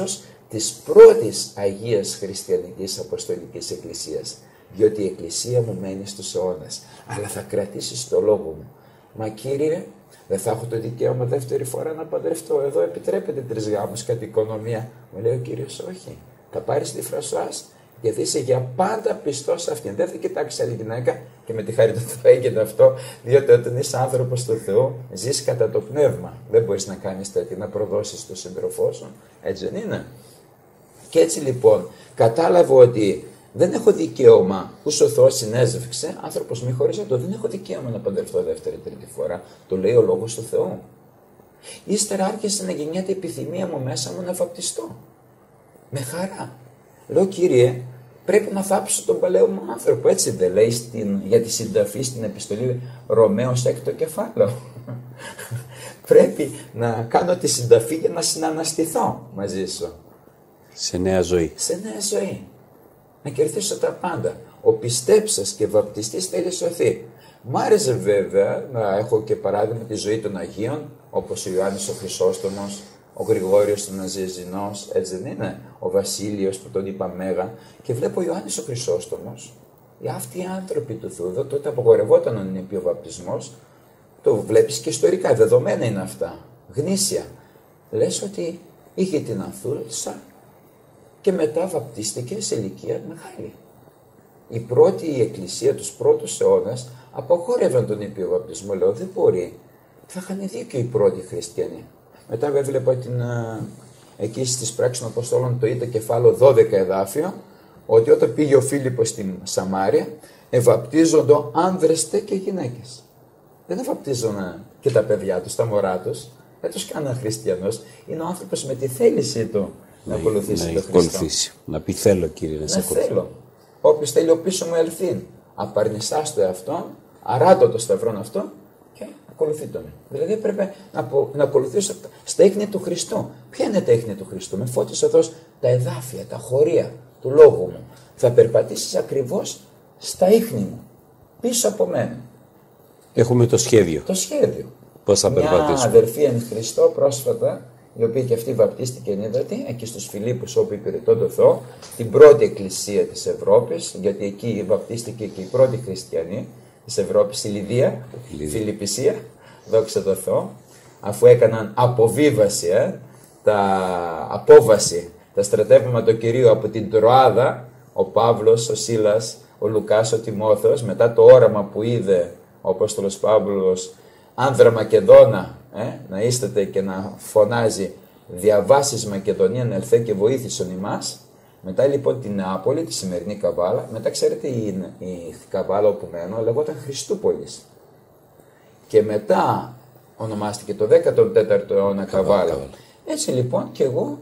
Speaker 2: της πρώτης Αγίας Χριστιανικής Αποστολικής Εκκλησίας. Διότι η Εκκλησία μου μένει στους αιώνας, αλλά θα κρατήσεις το λόγο μου. Μα Κύριε, δεν θα έχω το δικαίωμα δεύτερη φορά να παντρευτώ. Εδώ επιτρέπεται 3 γάμους κατ' οικονομία. Μου λέει ο Κύριος, όχι. Θα πάρεις τη Φρανσουάς και θα είσαι για πάντα πιστός σε αυτήν. Δεν θα κοιτάξεις άλλη γυναίκα, και με τη χάρη του Θεού έγινε αυτό, διότι όταν είσαι άνθρωπος του Θεού, ζεις κατά το πνεύμα. Δεν μπορείς να κάνεις τέτοια, να προδώσεις τον σύντροφό σου. Έτσι δεν είναι? Και έτσι λοιπόν κατάλαβα ότι δεν έχω δικαίωμα, όσο ο Θεός συνέζευξε, άνθρωπος μη χωρίζεται, δεν έχω δικαίωμα να παντρευτώ δεύτερη-τρίτη φορά. Το λέει ο λόγος του Θεού. Ύστερα άρχισε να γεννιέται η επιθυμία μου μέσα μου να βαπτιστώ. Με χαρά. Λέω, Κύριε, πρέπει να θάψω τον παλαιό μου άνθρωπο. Έτσι δεν λέει για τη συνταφή στην επιστολή Ρωμαίος 6ο κεφάλαιο? Πρέπει να κάνω τη συνταφή για να συναναστηθώ μαζί σου.
Speaker 1: Σε νέα ζωή.
Speaker 2: Σε νέα ζωή. Να κερδίσω τα πάντα. Ο πιστέψας και βαπτιστής θέλει σωθεί. Μ' άρεσε βέβαια να έχω και παράδειγμα τη ζωή των Αγίων, όπως ο Ιωάννης ο Χρυσόστομος, ο Γρηγόριος ο Ναζιεζινός, έτσι δεν είναι? Ο Βασίλειος που τον είπα Μέγα. Και βλέπω ο Ιωάννης ο Χρυσόστομος, αυτοί οι άνθρωποι του Θεού, τότε απογορευόταν ο νηπιο βαπτισμός, το βλέπεις και ιστορικά, δεδομένα είναι αυτά, γνήσια. Λες ότι είχε την ανθούλσα και μετά βαπτίστηκε σε ηλικία μεγάλη. Η πρώτη εκκλησία, τους πρώτους αιώνας, απαγόρευαν τον νηπιο βαπτισμό. Λέω, δεν μπορεί. Θα είχαν δίκιο οι πρώτοι χριστιανοί. Μετά έβλεπα εκεί στις πράξεις των Αποστόλων το είτε κεφάλαιο 12 εδάφιο, ότι όταν πήγε ο Φίλιππος στην Σαμάρια, ευαπτίζονται άνδρες και γυναίκες. Δεν ευαπτίζονται και τα παιδιά τους, τα μωρά τους. Δεν τους κάναν χριστιανός. Είναι ο άνθρωπος με τη θέλησή του να ακολουθήσει τον Χριστό.
Speaker 1: Να πει θέλω, Κύριε, να σε ακολουθήσω.
Speaker 2: Θέλω. Όποιος θέλει ο πίσω μου ελθύν. Απαρνησάς το εαυτόν, αράτω το σταυρόν αυτό και ακολουθεί τον. Δηλαδή πρέπει να ακολουθήσω στα ίχνη του Χριστού. Ποια είναι τα ίχνη του Χριστού? Με φώτισε εδώ τα εδάφια, τα χωρία του λόγου μου. Θα περπατήσεις ακριβώς στα ίχνη μου, πίσω από μένα.
Speaker 1: Έχουμε το σχέδιο.
Speaker 2: Το σχέδιο.
Speaker 1: Πώς θα περπατήσουμε?
Speaker 2: Μια αδερφή εν Χριστώ πρόσφατα, η οποία και αυτή βαπτίστηκε, είδατε, εκεί στους Φιλίππους όπου υπηρετώ το Θεό, την πρώτη εκκλησία της Ευρώπης, γιατί εκεί βαπτίστηκε και η πρώτη χριστιανή της Ευρώπης, η Λιδία, Φιλιππισία, δόξα τω Θεώ, αφού έκαναν αποβίβαση, απόβαση, τα στρατεύματα του Κυρίου από την Τροάδα, ο Παύλος, ο Σίλας, ο Λουκάς, ο Τιμόθεος, μετά το όραμα που είδε ο Απόστολος Παύλος, άνδρα Μακεδόνα, να είστατε και να φωνάζει διαβάσεις Μακεδονίαν ελθέ και βοήθησον ημάς. Μετά λοιπόν την Νεάπολη, τη σημερινή Καβάλα, μετά ξέρετε η Καβάλα όπου μένω λεγόταν Χριστούπολης. Και μετά ονομάστηκε το 14ο αιώνα Καβάλα. Έτσι λοιπόν και εγώ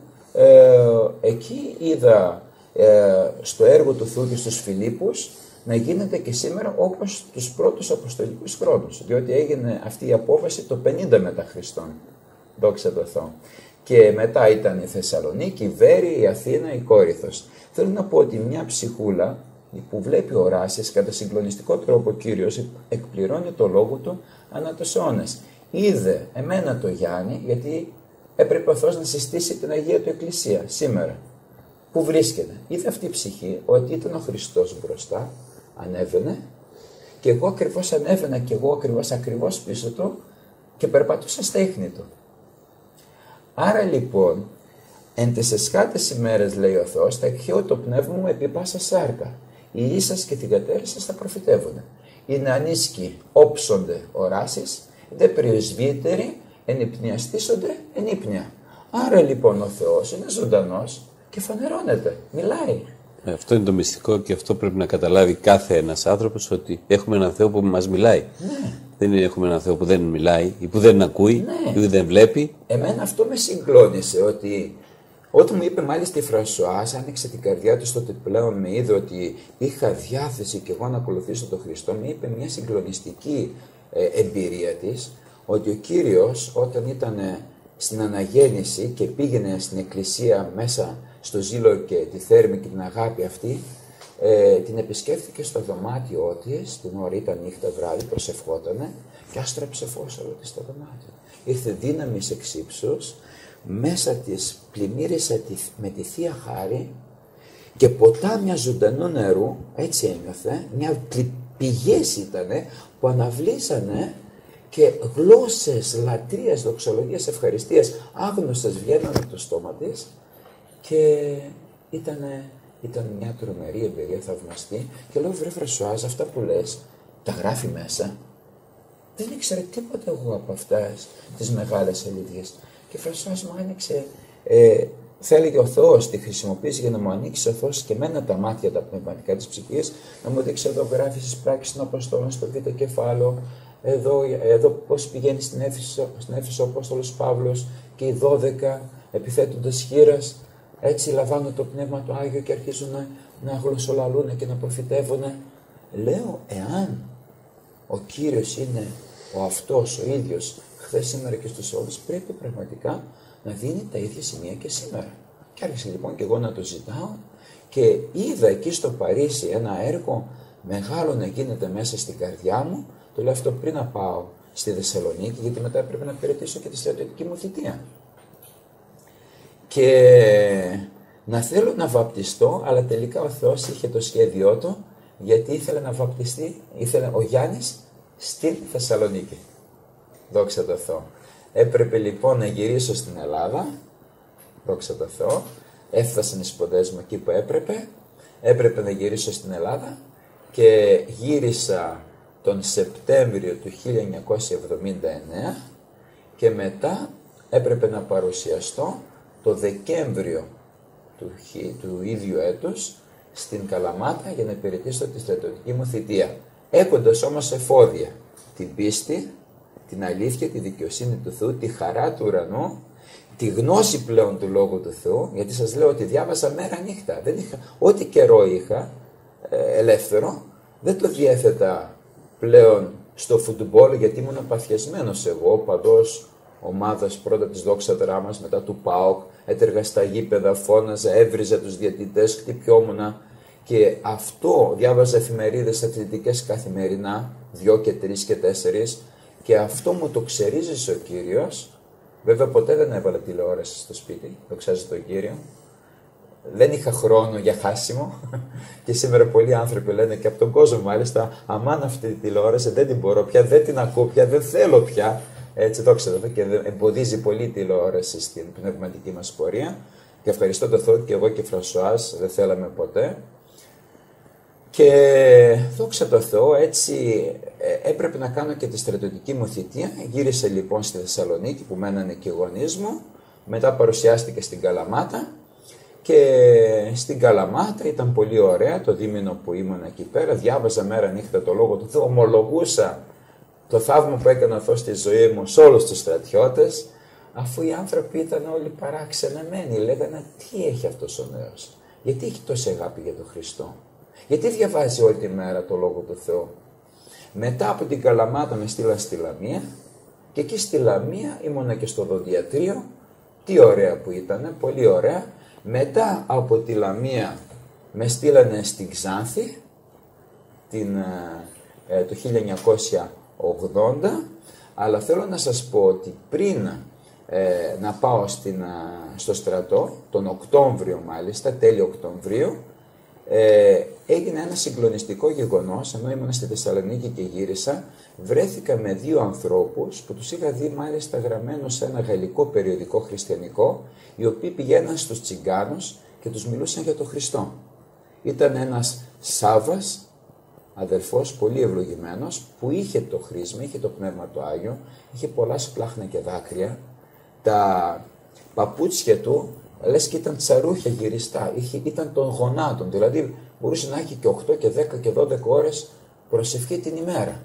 Speaker 2: εκεί είδα στο έργο του Θεού και στους Φιλίππους να γίνεται και σήμερα όπως τους πρώτους αποστολικούς χρόνους. Διότι έγινε αυτή η απόφαση το 50 μετά Χριστόν. Δόξα τω Θεώ. Και μετά ήταν η Θεσσαλονίκη, η Βέρη, η Αθήνα, η Κόρινθος. Θέλω να πω ότι μια ψυχούλα που βλέπει οράσεις, κατά συγκλονιστικό τρόπο ο Κύριος εκπληρώνει το λόγο του ανά τους αιώνες. Είδε εμένα το Γιάννη, γιατί έπρεπε ο Θεός να συστήσει την Αγία του Εκκλησία σήμερα. Που βρίσκεται. Είδε αυτή η ψυχή ότι ήταν ο Χριστός μπροστά, ανέβαινε και εγώ ακριβώς ανέβαινα και εγώ ακριβώς πίσω του και περπατούσα στα ίχνη του. Άρα λοιπόν, εν τες εσχάτες ημέρες, λέει ο Θεός, θα εκχέω το πνεύμα μου επί πάσα σάρκα. Οι ίσας και θυγατέρες σας θα προφητεύονται. Οι νεανίσκοι όψονται οράσεις, δε πριοσβύτεροι ενυπνιαστήσονται ενύπνια. Άρα λοιπόν ο Θεός είναι ζωντανός και φανερώνεται, μιλάει.
Speaker 1: Αυτό είναι το μυστικό και αυτό πρέπει να καταλάβει κάθε ένας άνθρωπος, ότι έχουμε έναν Θεό που μας μιλάει.
Speaker 2: Ναι.
Speaker 1: Δεν έχουμε έναν Θεό που δεν μιλάει ή που δεν ακούει, ναι, ή που δεν βλέπει.
Speaker 2: Εμένα αυτό με συγκλώνησε, ότι όταν μου είπε μάλιστα η Φρανσουάς, άνοιξε την καρδιά του, τότε πλέον με είδε ότι είχα διάθεση και εγώ να ακολουθήσω τον Χριστό, με είπε μια συγκλονιστική εμπειρία της, ότι ο Κύριος όταν ήταν στην αναγέννηση και πήγαινε στην εκκλησία μέσα στο ζήλο και τη θέρμη και την αγάπη αυτή, την επισκέφθηκε στο δωμάτιό της, την ώρα ήταν νύχτα βράδυ, προσευχότανε και άστραψε φως όλο της στο δωμάτιο. Ήρθε δύναμη εξ ύψους, μέσα της πλημμύρισε με τη Θεία Χάρη και ποτάμια ζωντανού νερού, έτσι ένιωθε, μια πηγές ήτανε που αναβλήσανε και γλώσσες λατρείας, δοξολογίας, ευχαριστίας άγνωστες βγαίνανε από το στόμα της και ήταν μια τρομερή εμπειρία, θαυμαστή. Και λέω, βρε Φρανσουάζ, αυτά που λες τα γράφει μέσα? Δεν ήξερε τίποτα εγώ από αυτές τις μεγάλες σελίδες. Και Φρανσουάζ μου άνοιξε, θα έλεγε ο Θεός, τη χρησιμοποίησε για να μου ανοίξει ο Θεός και εμένα τα μάτια τα πνευματικά της ψυχής, να μου δείξει εδώ γράφει στις πράξεις των Αποστόλων στο β' κεφάλαιο, εδώ πώς πηγαίνει στην Έφεσο ο Απόστολος Παύλος και οι 12 επιθέτοντας χείρας, έτσι λαμβάνουν το Πνεύμα του Άγιο και αρχίζουν να γλωσσολαλούν και να προφητεύουν. Λέω, εάν ο Κύριος είναι ο αυτός, ο ίδιος, χθες, σήμερα και στους αιώνες, πρέπει πραγματικά να δίνει τα ίδια σημεία και σήμερα. Και άρχισα λοιπόν και εγώ να το ζητάω και είδα εκεί στο Παρίσι ένα έργο μεγάλο να γίνεται μέσα στην καρδιά μου. Το λέω αυτό πριν να πάω στη Θεσσαλονίκη, γιατί μετά έπρεπε να υπηρετήσω και τη στρατιωτική μου θητεία. Και να θέλω να βαπτιστώ, αλλά τελικά ο Θεός είχε το σχέδιό του, γιατί ήθελε να βαπτιστεί, ήθελε ο Γιάννης στην Θεσσαλονίκη. Δόξα τω Θεώ. Έπρεπε λοιπόν να γυρίσω στην Ελλάδα, δόξα τω Θεώ, έφτασαν οι σπουδές μου εκεί που έπρεπε να γυρίσω στην Ελλάδα και γύρισα τον Σεπτέμβριο του 1979 και μετά έπρεπε να παρουσιαστώ το Δεκέμβριο του ίδιου έτους στην Καλαμάτα για να υπηρετήσω τη στρατιωτική μου θητεία. Έχοντας όμως εφόδια την πίστη, την αλήθεια, τη δικαιοσύνη του Θεού, τη χαρά του ουρανού, τη γνώση πλέον του Λόγου του Θεού, γιατί σας λέω ότι διάβασα μέρα νύχτα. Ό,τι καιρό είχα ελεύθερο, δεν το διέθετα πλέον στο φουτμπόλ, γιατί ήμουν παθιασμένος εγώ, παδός ομάδας πρώτα της Δόξα Δράμας, μετά του ΠΑΟΚ, έτεργα στα γήπεδα, φώναζα, έβριζα τους διαιτητές, χτυπιόμουνα και αυτό, διάβαζα εφημερίδες αθλητικές καθημερινά, 2 και 3 και 4 και αυτό μου το ξερίζησε ο Κύριος. Βέβαια ποτέ δεν έβαλα τηλεόραση στο σπίτι, δοξάζω τον Κύριο. Δεν είχα χρόνο για χάσιμο και σήμερα πολλοί άνθρωποι λένε και από τον κόσμο μάλιστα, αμάν αυτή τη τηλεόραση δεν την μπορώ πια, δεν την ακούω πια, δεν θέλω πια. Έτσι δόξα τω Θεώ και εμποδίζει πολύ η τηλεόραση στην πνευματική μας πορεία και ευχαριστώ τον Θεό και εγώ και Φρανσουάζ δεν θέλαμε ποτέ. Και δόξα τω Θεώ, έτσι έπρεπε να κάνω και τη στρατιωτική μου θητεία. Γύρισα λοιπόν στη Θεσσαλονίκη που μένανε και οι γονείς μου. Μετά παρουσιάστηκε στην Καλαμάτα και στην Καλαμάτα ήταν πολύ ωραία το δίμηνο που ήμουν εκεί πέρα. Διάβαζα μέρα νύχτα το Λόγο του Θεού, ομολογούσα το θαύμα που έκανε ο Θεός στη ζωή μου σε όλους τους στρατιώτες, αφού οι άνθρωποι ήταν όλοι παράξενεμένοι. Λέγανε τι έχει αυτός ο νέος, γιατί έχει τόση αγάπη για τον Χριστό. Γιατί διαβάζει όλη τη μέρα το Λόγο του Θεού. Μετά από την Καλαμάτα με στείλαν στη Λαμία και εκεί στη Λαμία ήμουνα και στο δοντιατρίο. Τι ωραία που ήταν, πολύ ωραία. Μετά από τη Λαμία με στείλανε στην Ξάνθη το 1980, αλλά θέλω να σας πω ότι πριν να πάω στο στρατό, τον Οκτώβριο μάλιστα, τέλη Οκτωβρίου, έγινε ένα συγκλονιστικό γεγονός. Ενώ ήμουν στη Θεσσαλονίκη και γύρισα, βρέθηκα με 2 ανθρώπους που τους είχα δει μάλιστα γραμμένους σε ένα γαλλικό περιοδικό χριστιανικό, οι οποίοι πηγαίναν στους τσιγκάνους και τους μιλούσαν για τον Χριστό. Ήταν ένας Σάββας, αδελφός, πολύ ευλογημένος, που είχε το χρήσμα, είχε το Πνεύμα του Άγιο, είχε πολλά σπλάχνα και δάκρυα, τα παπούτσια του λες και ήταν τσαρούχια γυριστά, ήταν των γονάτων, δηλαδή μπορούσε να έχει και 8 και 10 και 12 ώρες προσευχή την ημέρα.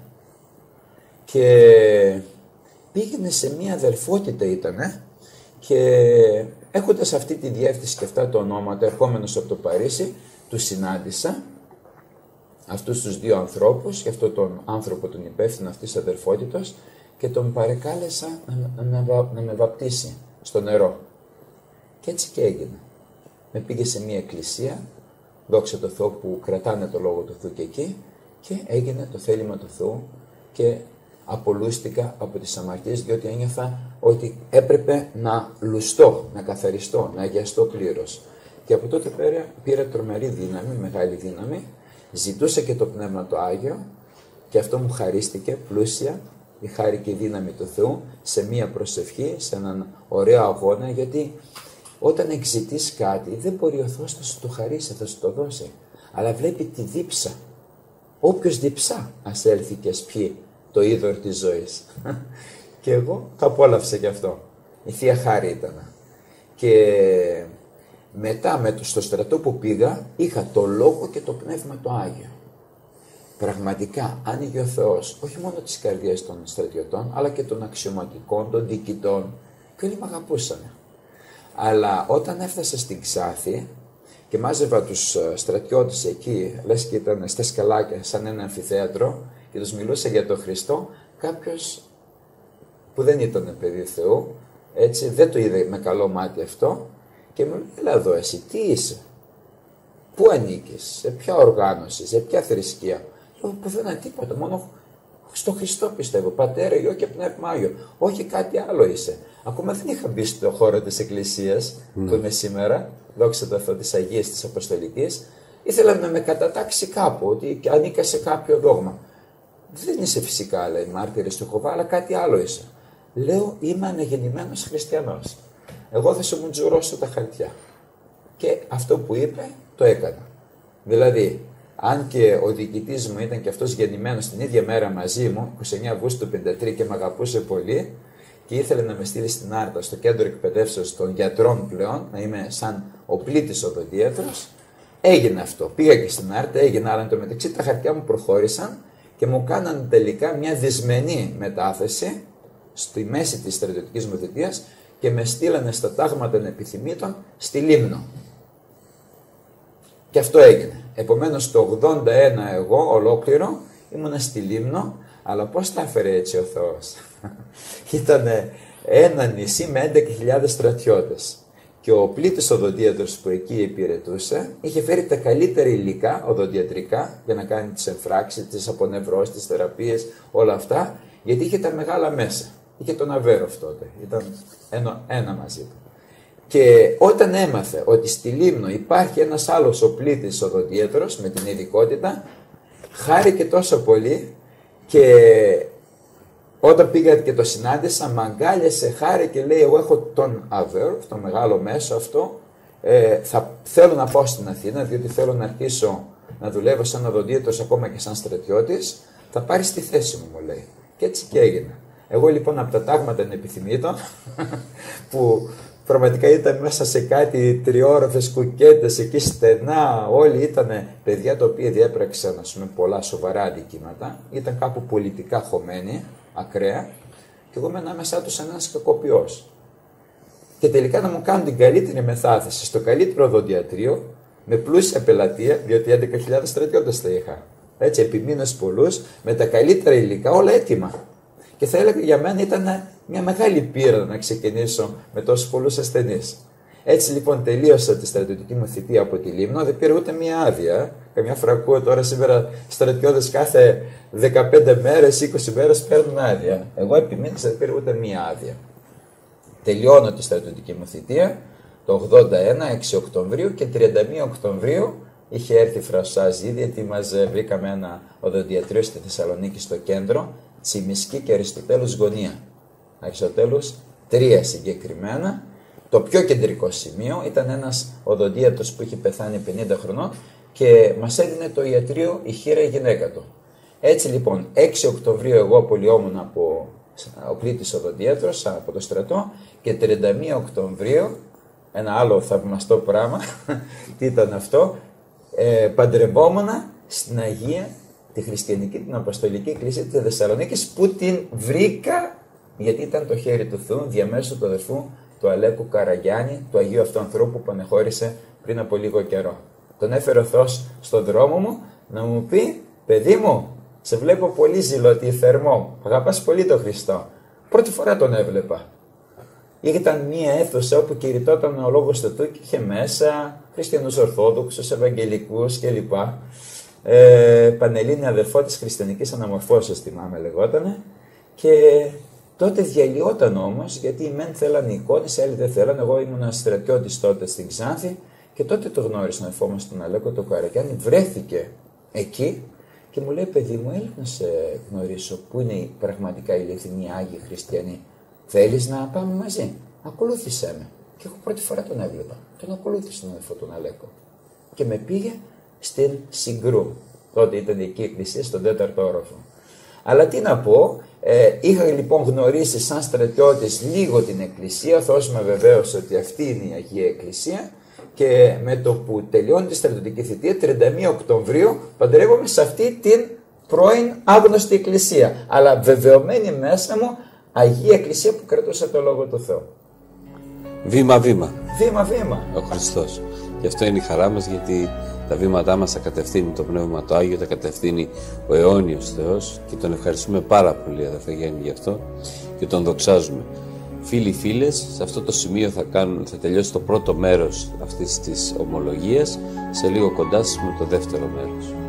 Speaker 2: Και πήγαινε σε μία αδελφότητα ήτανε και έχοντας αυτή τη διεύθυνση και αυτά τα ονόματα, ερχόμενος από το Παρίσι, τους συνάντησα, αυτούς τους 2 ανθρώπους και αυτόν τον άνθρωπο τον υπεύθυνο αυτής της αδελφότητας και τον παρεκάλεσα να με βαπτίσει στο νερό. Και έτσι και έγινε. Με πήγε σε μια εκκλησία, δόξα τω Θεώ που κρατάνε το Λόγο του Θεού και εκεί, και έγινε το θέλημα του Θεού και απολούστηκα από τις αμαρτίες, διότι ένιωθα ότι έπρεπε να λουστώ, να καθαριστώ, να αγιαστώ πλήρως. Και από τότε πήρα τρομερή δύναμη, μεγάλη δύναμη, ζητούσα και το Πνεύμα το Άγιο και αυτό μου χαρίστηκε πλούσια, η χάρη και η δύναμη του Θεού, σε μία προσευχή, σε έναν ωραίο αγώνα, γιατί όταν εξητείς κάτι δεν μπορεί ο Θεός να σου το χαρίσει, θα σου το δώσει, αλλά βλέπει τη δίψα. Όποιος διψά ας έλθει και ας πιει το είδωρ της ζωής. Και εγώ το απόλαυσα γι' αυτό. Η Θεία Χάρη ήταν. Και μετά στο στρατό που πήγα είχα το Λόγο και το Πνεύμα το Άγιο. Πραγματικά άνοιγε ο Θεός όχι μόνο τις καρδιές των στρατιωτών, αλλά και των αξιωματικών, των διοικητών, και όλοι με αγαπούσαν. Αλλά όταν έφτασα στην Ξάθη και μάζευα τους στρατιώτες εκεί, λες και ήταν στα σκαλάκια σαν ένα αμφιθέατρο, και τους μιλούσα για τον Χριστό, κάποιος που δεν ήταν παιδί Θεού, έτσι, δεν το είδε με καλό μάτι αυτό, και μου λέει, έλα εδώ εσύ, τι είσαι, πού ανήκεις, σε ποια οργάνωση, σε ποια θρησκεία? Λέω, πουθενά τίποτα, μόνο στο Χριστό πιστεύω, Πατέρα, Υιό και Πνεύμα Άγιο, όχι κάτι άλλο είσαι. Ακόμα δεν είχα μπει στο χώρο της Εκκλησίας που είμαι σήμερα, δόξα τω Θεώ, της Αγίας της Αποστολικής. Ήθελα να με κατατάξει κάπου, ότι ανήκα σε κάποιο δόγμα. Δεν είσαι φυσικά, λέει, μάρτυρες του Ιεχωβά, αλλά κάτι άλλο είσαι. Λέω, είμαι αναγεννημένος χριστιανός. Εγώ θα σου μου τζουρώσω τα χαρτιά. Και αυτό που είπε, το έκανα. Δηλαδή, αν και ο διοικητής μου ήταν και αυτός γεννημένος την ίδια μέρα μαζί μου, 29 Αυγούστου του 1953, και με αγαπούσε πολύ, και ήθελε να με στείλει στην Άρτα, στο κέντρο εκπαιδεύσεως των γιατρών πλέον, να είμαι σαν ο πλήτης οδοντίατρος, έγινε αυτό. Πήγα και στην Άρτα, έγινε, αλλά εν τω μεταξύ τα χαρτιά μου προχώρησαν και μου κάναν τελικά μια δυσμενή μετάθεση στη μέση της στρατιωτικής μου θητείας και με στείλανε στα τάγματα των επιθυμήτων στη Λίμνο. Και αυτό έγινε. Επομένως το 81 εγώ ολόκληρο ήμουνα στη Λίμνο, αλλά πώς τα έφερε έτσι ο Θεός? Ήταν ένα νησί με 11.000 στρατιώτες. Και ο πλήτης οδοντίατρος που εκεί υπηρετούσε είχε φέρει τα καλύτερα υλικά οδοντιατρικά για να κάνει τις εμφράξεις, τις απονευρώσεις, τις θεραπείες, όλα αυτά, γιατί είχε τα μεγάλα μέσα. Είχε τον Αβέροφ τότε, ήταν ένα μαζί του. Και όταν έμαθε ότι στη Λίμνο υπάρχει ένας άλλος ο πλήτης οδοντίατρος με την ειδικότητα, χάρηκε τόσο πολύ, και όταν πήγα και το συνάντησα, μ' αγκάλιασε, χάρη και λέει, εγώ έχω τον Αβέροφ, το μεγάλο μέσο αυτό, θέλω να πάω στην Αθήνα, διότι θέλω να αρχίσω να δουλεύω σαν οδοντίατρος ακόμα και σαν στρατιώτης, θα πάρεις τη θέση μου, μου λέει. Και έτσι και έγινε. Εγώ λοιπόν από τα τάγματα των επιθυμήτων, που πραγματικά ήταν μέσα σε κάτι τριόροφες κουκέτες, εκεί στενά, όλοι ήταν παιδιά τα οποία διέπραξαν, ας πούμε, πολλά σοβαρά αδικήματα, ήταν κάπου πολιτικά χωμένοι, ακραία, και εγώ ήμουν ανάμεσά τους ένας κακοποιός. Και τελικά να μου κάνουν την καλύτερη μεθάθεση στο καλύτερο οδοντιατρίο, με πλούσια πελατεία, διότι 11.000 στρατιώτες θα είχα. Έτσι, επί μήνες πολλούς, με τα καλύτερα υλικά, όλα έτοιμα. Και θα έλεγα για μένα ήταν μια μεγάλη πείρα να ξεκινήσω με τόσους πολλούς ασθενείς. Έτσι λοιπόν τελείωσα τη στρατιωτική μου θητεία από τη Λίμνο, δεν πήρα ούτε μια άδεια. Καμιά φορά ακούω τώρα σήμερα στρατιώτες κάθε 15 μέρες, 20 μέρες παίρνουν άδεια. Εγώ επί μήνες δεν πήρα ούτε μια άδεια. Τελειώνω τη στρατιωτική μου θητεία το 81, 6 Οκτωβρίου, και 31 Οκτωβρίου είχε έρθει η Φρασάζ ήδη, ετοίμαζε, βρήκαμε ένα οδοντιατρίο στη Θεσσαλονίκη στο κέντρο, Τσιμισκή και Αριστοτέλους γωνία. Αριστοτέλους 3 συγκεκριμένα. Το πιο κεντρικό σημείο ήταν ένας οδοντίατρος που είχε πεθάνει 50 χρονών και μας έδινε το ιατρείο η χείρα η γυναίκα του. Έτσι λοιπόν 6 Οκτωβρίου εγώ απολυόμουν από ο πλήτης οδοντίατρος από το στρατό, και 31 Οκτωβρίου ένα άλλο θαυμαστό πράγμα, τι ήταν αυτό, παντρευόμουνα στην Αγία, τη χριστιανική, την Αποστολική Εκκλησία της Θεσσαλονίκης, που την βρήκα γιατί ήταν το χέρι του Θεού διαμέσου του αδερφού του Αλέκου Καραγιάννη, του Αγίου αυτού ανθρώπου που ανεχώρησε πριν από λίγο καιρό. Τον έφερε ο Θεός στον δρόμο μου να μου πει, παιδί μου, σε βλέπω πολύ ζηλωτή, θερμό, αγαπάς πολύ τον Χριστό. Πρώτη φορά τον έβλεπα. Ήταν μία αίθουσα όπου κηρυτόταν ο λόγος του Θεού και είχε μέσα χριστιανούς Ορθόδοξους, Ευαγγελικούς κλπ. Πανελλήνια αδερφό της Χριστιανικής Αναμορφώσεως, θυμάμαι λεγότανε. Και τότε διαλυόταν όμως, γιατί οι μεν θέλανε εικόνες, οι άλλοι δεν θέλανε. Εγώ ήμουν στρατιώτης τότε στην Ξάνθη και τότε το γνώρισα, ο εφόμος τον Αλέκο το Καρακιάνη, βρέθηκε εκεί και μου λέει, παιδί μου, έλα να σε γνωρίσω, πού είναι πραγματικά οι αληθινοί Άγιοι Χριστιανοί. Θέλεις να πάμε μαζί? Ακολούθησέ με. Και εγώ πρώτη φορά τον έβλεπα. Τον ακολούθησε τον αδελφό τον Αλέκο. Και με πήγε στην Συγκρού. Τότε ήταν εκεί η εκκλησία στον 4ο όροφο. Αλλά τι να πω, είχα λοιπόν γνωρίσει σαν στρατιώτης λίγο την εκκλησία, ο Θεός με βεβαίωσε ότι αυτή είναι η Αγία Εκκλησία και με το που τελειώνει τη στρατιωτική θητεία, 31 Οκτωβρίου, παντρεύομαι σε αυτή την πρώην άγνωστη εκκλησία, αλλά βεβαιωμένη μέσα μου Αγία Εκκλησία που κρατούσα το Λόγο του Θεού.
Speaker 1: Βήμα-βήμα.
Speaker 2: Βήμα-βήμα.
Speaker 1: Ο Χριστός. Γι' αυτό είναι η χαρά μας, γιατί τα βήματά μας τα κατευθύνει το Πνεύμα το Άγιο, τα κατευθύνει ο αιώνιος Θεός και τον ευχαριστούμε πάρα πολύ, αδερφέ Γέννη, γι' αυτό και τον δοξάζουμε. Φίλοι, φίλες, σε αυτό το σημείο θα τελειώσει το πρώτο μέρος αυτής της ομολογίας. Σε λίγο κοντά σας με το δεύτερο μέρος.